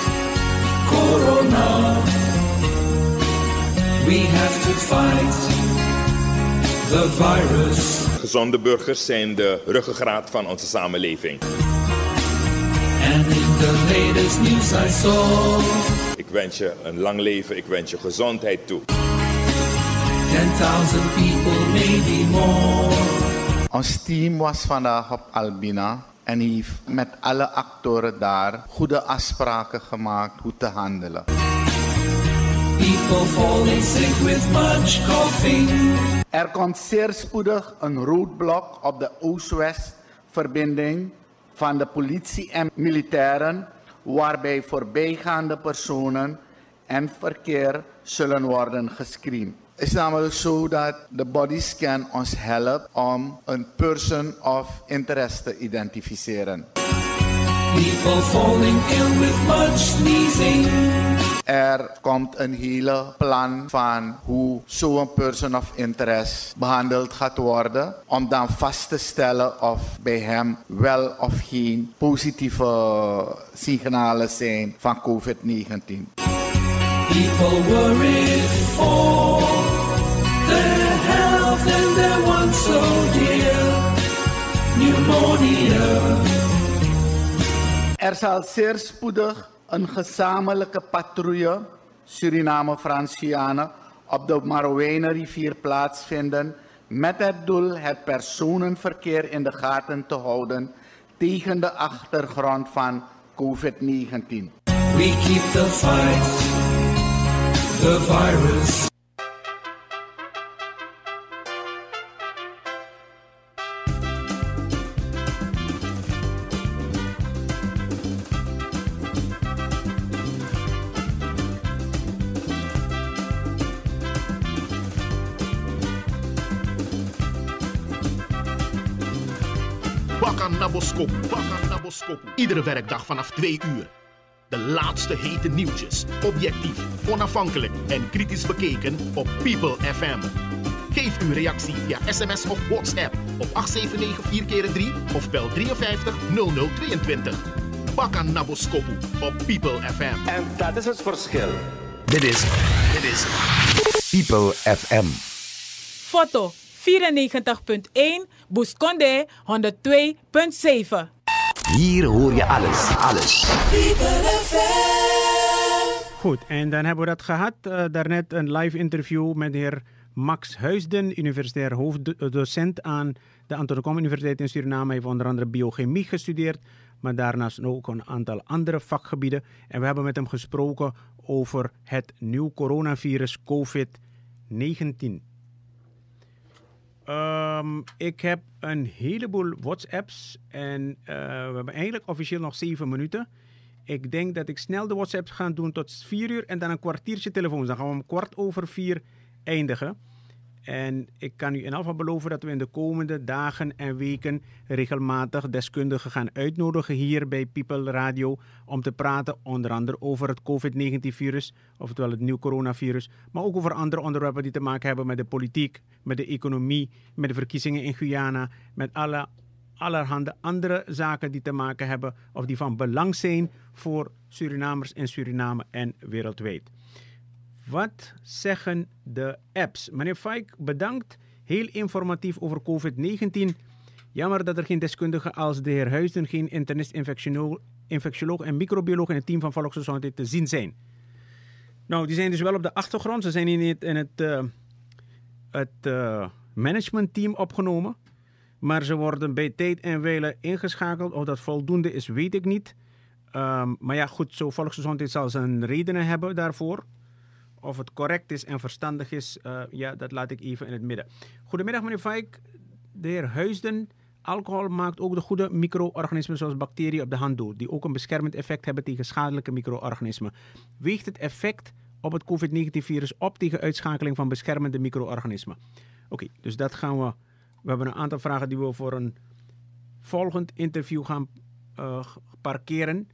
Corona, we have to fight the virus. Gezonde burgers zijn de ruggengraat van onze samenleving. And in the latest news I saw. Ik wens je een lang leven, ik wens je gezondheid toe. ten thousand people, maybe more. Ons team was vandaag op Albina en heeft met alle actoren daar goede afspraken gemaakt hoe te handelen. People falling sick with much coughing. Er komt zeer spoedig een roadblok op de Oost-West verbinding van de politie en militairen, waarbij voorbijgaande personen en verkeer zullen worden gescreend. Het is namelijk zo dat de bodyscan ons helpt om een person of interest te identificeren. People falling ill with much sneezing. Er komt een hele plan van hoe zo'n person of interest behandeld gaat worden, om dan vast te stellen of bij hem wel of geen positieve signalen zijn van COVID negentien. People worried for their health and their one so dear. Pneumonia. Er zal zeer spoedig een gezamenlijke patrouille Suriname-Frans-Guyana op de Marowijnenrivier plaatsvinden met het doel het personenverkeer in de gaten te houden tegen de achtergrond van COVID negentien. We keep the fight, the virus. Bakan Naboskopu, Bakan Naboskopu. Iedere werkdag vanaf twee uur. De laatste hete nieuwtjes, objectief, onafhankelijk en kritisch bekeken op People F M. Geef uw reactie via sms of WhatsApp op acht zeven negen vier keer drie of bel vijf drie nul nul twee twee. Bakan Naboskopu op People F M. En dat is het verschil. Dit is, dit is People F M. Foto vierennegentig punt één, Bousconde honderdtwee punt zeven. Hier hoor je alles, alles. Goed, en dan hebben we dat gehad. Uh, daarnet een live interview met de heer Max Huisden, universitair hoofddocent aan de Anton de Kom Universiteit in Suriname. Hij heeft onder andere biochemie gestudeerd, maar daarnaast ook een aantal andere vakgebieden. En we hebben met hem gesproken over het nieuwe coronavirus COVID negentien. Um, ik heb een heleboel WhatsApps en uh, we hebben eigenlijk officieel nog zeven minuten. Ik denk dat ik snel de WhatsApps ga doen tot vier uur en dan een kwartiertje telefoon. Dan gaan we om kwart over vier eindigen. En ik kan u in ieder geval beloven dat we in de komende dagen en weken regelmatig deskundigen gaan uitnodigen hier bij People Radio om te praten onder andere over het COVID negentien virus, oftewel het nieuwe coronavirus, maar ook over andere onderwerpen die te maken hebben met de politiek, met de economie, met de verkiezingen in Guyana, met alle, allerhande andere zaken die te maken hebben of die van belang zijn voor Surinamers in Suriname en wereldwijd. Wat zeggen de apps? Meneer Faik, bedankt. Heel informatief over COVID negentien. Jammer dat er geen deskundigen als de heer Huisden, geen internist, infectioloog en microbioloog in het team van Volksgezondheid te zien zijn. Nou, die zijn dus wel op de achtergrond. Ze zijn in het, in het, uh, het uh, managementteam opgenomen. Maar ze worden bij tijd en wijle ingeschakeld. Of dat voldoende is, weet ik niet. Um, maar ja, goed, zo Volksgezondheid zal zijn redenen hebben daarvoor. Of het correct is en verstandig is, uh, ja, dat laat ik even in het midden. Goedemiddag, meneer Faik. De heer Huisden. Alcohol maakt ook de goede micro-organismen zoals bacteriën op de hand dood, die ook een beschermend effect hebben tegen schadelijke micro-organismen. Weegt het effect op het COVID negentien virus op tegen uitschakeling van beschermende micro-organismen? Oké, okay, dus dat gaan we... We hebben een aantal vragen die we voor een volgend interview gaan uh, parkeren.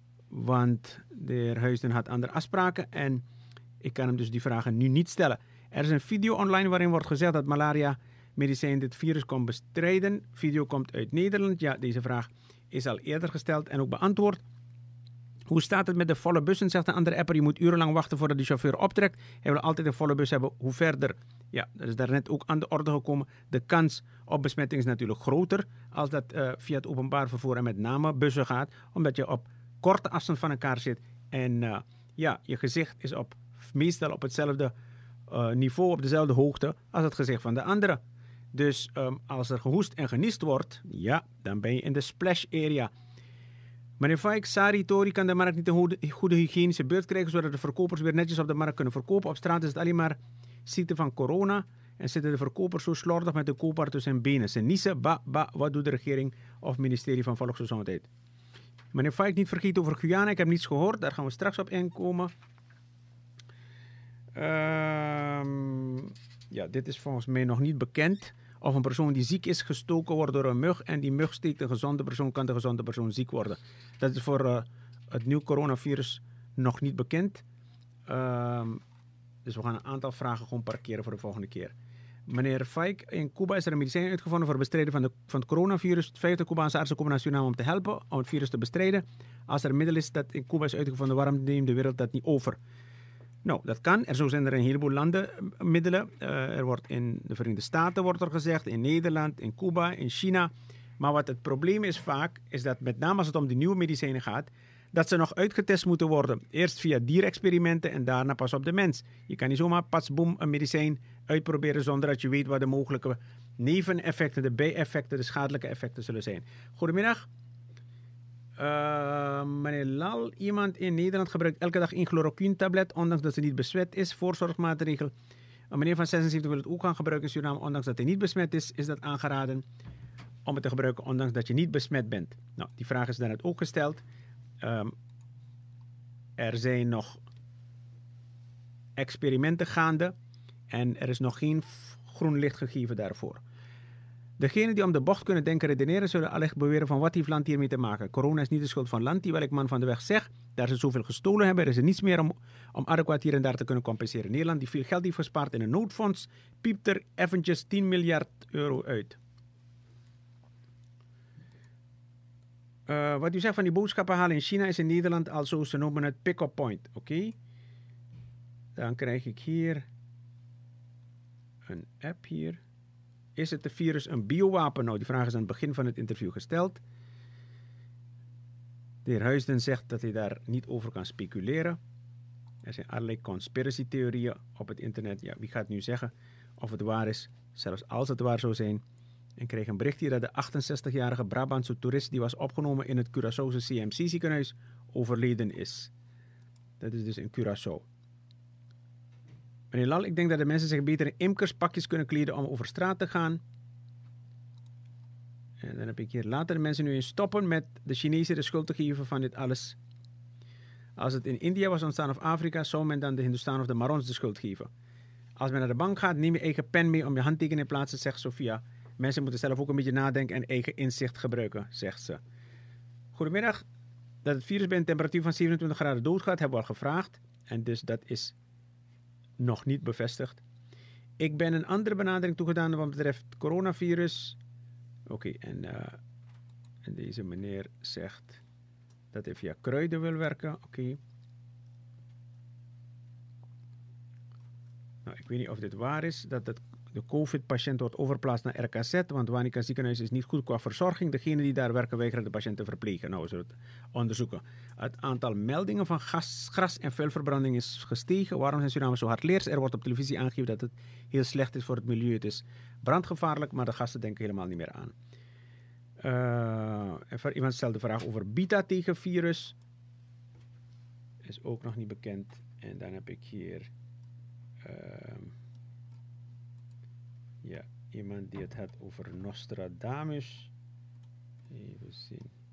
Want de heer Huisden had andere afspraken en ik kan hem dus die vragen nu niet stellen. Er is een video online waarin wordt gezegd dat malaria-medicijn dit virus kon bestrijden. Video komt uit Nederland. Ja, deze vraag is al eerder gesteld en ook beantwoord. Hoe staat het met de volle bussen, zegt een andere apper. Je moet urenlang wachten voordat de chauffeur optrekt. Hij wil altijd een volle bus hebben. Hoe verder, ja, dat is daarnet ook aan de orde gekomen. De kans op besmetting is natuurlijk groter als dat uh, via het openbaar vervoer en met name bussen gaat. Omdat je op korte afstand van elkaar zit en uh, ja, je gezicht is op meestal op hetzelfde uh, niveau, op dezelfde hoogte als het gezicht van de andere. Dus um, als er gehoest en geniest wordt, ja, dan ben je in de splash area. Meneer Faik, Sari Tori kan de markt niet een goede hygiënische beurt krijgen, zodat de verkopers weer netjes op de markt kunnen verkopen. Op straat is het alleen maar ziekte van corona en zitten de verkopers zo slordig met de koopwaar tussen hun benen. Ze niezen, ba, ba, wat doet de regering of ministerie van Volksgezondheid? Meneer Faik, niet vergeten over Guyana, ik heb niets gehoord, daar gaan we straks op inkomen. Um, ja, dit is volgens mij nog niet bekend. Of een persoon die ziek is gestoken wordt door een mug en die mug steekt een gezonde persoon, kan de gezonde persoon ziek worden. Dat is voor uh, het nieuwe coronavirus nog niet bekend. Um, dus we gaan een aantal vragen gewoon parkeren voor de volgende keer. Meneer Faik, in Cuba is er een medicijn uitgevonden voor het bestrijden van, de, van het coronavirus. vijftig Cubaanse artsen komen naar Suriname om te helpen om het virus te bestrijden. Als er een middel is dat in Cuba is uitgevonden, waarom neemt de wereld dat niet over? Nou, dat kan. Er zo zijn er een heleboel landen middelen. Uh, er wordt in de Verenigde Staten wordt er gezegd, in Nederland, in Cuba, in China. Maar wat het probleem is vaak, is dat met name als het om die nieuwe medicijnen gaat, dat ze nog uitgetest moeten worden. Eerst via dierexperimenten en daarna pas op de mens. Je kan niet zomaar pas boem een medicijn uitproberen zonder dat je weet wat de mogelijke neveneffecten, de bijeffecten, de schadelijke effecten zullen zijn. Goedemiddag. Uh, meneer Lal, iemand in Nederland gebruikt elke dag een chloroquine-tablet, ondanks dat ze niet besmet is. Voorzorgsmaatregel. Een meneer van zesenzeventig wil het ook gaan gebruiken in Suriname, ondanks dat hij niet besmet is. Is dat aangeraden om het te gebruiken, ondanks dat je niet besmet bent? Nou, die vraag is daarnet ook gesteld. Um, er zijn nog experimenten gaande en er is nog geen groen licht gegeven daarvoor. Degenen die om de bocht kunnen denken redeneren, zullen allicht beweren van wat heeft land hiermee te maken. Corona is niet de schuld van land, die welk man van de weg zegt. Daar ze zoveel gestolen hebben, er is er niets meer om, om adequaat hier en daar te kunnen compenseren. Nederland, die veel geld heeft gespaard in een noodfonds, piept er eventjes tien miljard euro uit. Uh, wat u zegt van die boodschappen halen in China is in Nederland al zo, ze noemen het pick-up point. Oké. Okay. Dan krijg ik hier een app hier. Is het de virus een biowapen? Nou, die vraag is aan het begin van het interview gesteld. De heer Huisden zegt dat hij daar niet over kan speculeren. Er zijn allerlei conspiracy-theorieën op het internet. Ja, wie gaat nu zeggen of het waar is? Zelfs als het waar zou zijn. En kreeg een bericht hier dat de achtenzestigjarige Brabantse toerist die was opgenomen in het Curaçaose C M C ziekenhuis overleden is. Dat is dus in Curaçao. Meneer Lal, ik denk dat de mensen zich beter in imkerspakjes kunnen kleden om over straat te gaan. En dan heb ik hier, laten de mensen nu eens stoppen met de Chinezen de schuld te geven van dit alles. Als het in India was ontstaan of Afrika, zou men dan de Hindoestaan of de Marons de schuld geven. Als men naar de bank gaat, neem je eigen pen mee om je handtekening in plaats te zeggen, Sophia. Mensen moeten zelf ook een beetje nadenken en eigen inzicht gebruiken, zegt ze. Goedemiddag. Dat het virus bij een temperatuur van zevenentwintig graden doodgaat, hebben we al gevraagd. En dus dat is nog niet bevestigd. Ik ben een andere benadering toegedaan wat betreft coronavirus. Oké, okay, en, uh, en deze meneer zegt dat hij via kruiden wil werken. Oké. Okay. Nou, ik weet niet of dit waar is, dat het, de COVID-patiënt wordt overgeplaatst naar R K Z, want Wanica ziekenhuis is niet goed qua verzorging. Degenen die daar werken weigeren de patiënt te verplegen. Nou, we zullen het onderzoeken. Het aantal meldingen van gas, gras- en vuilverbranding is gestegen. Waarom zijn Surinamers zo hardleers? Er wordt op televisie aangegeven dat het heel slecht is voor het milieu. Het is brandgevaarlijk, maar de gasten denken helemaal niet meer aan. Uh, iemand stelde de vraag over beta tegen virus. Is ook nog niet bekend. En dan heb ik hier Uh, ja, iemand die het had over Nostradamus. Even zien.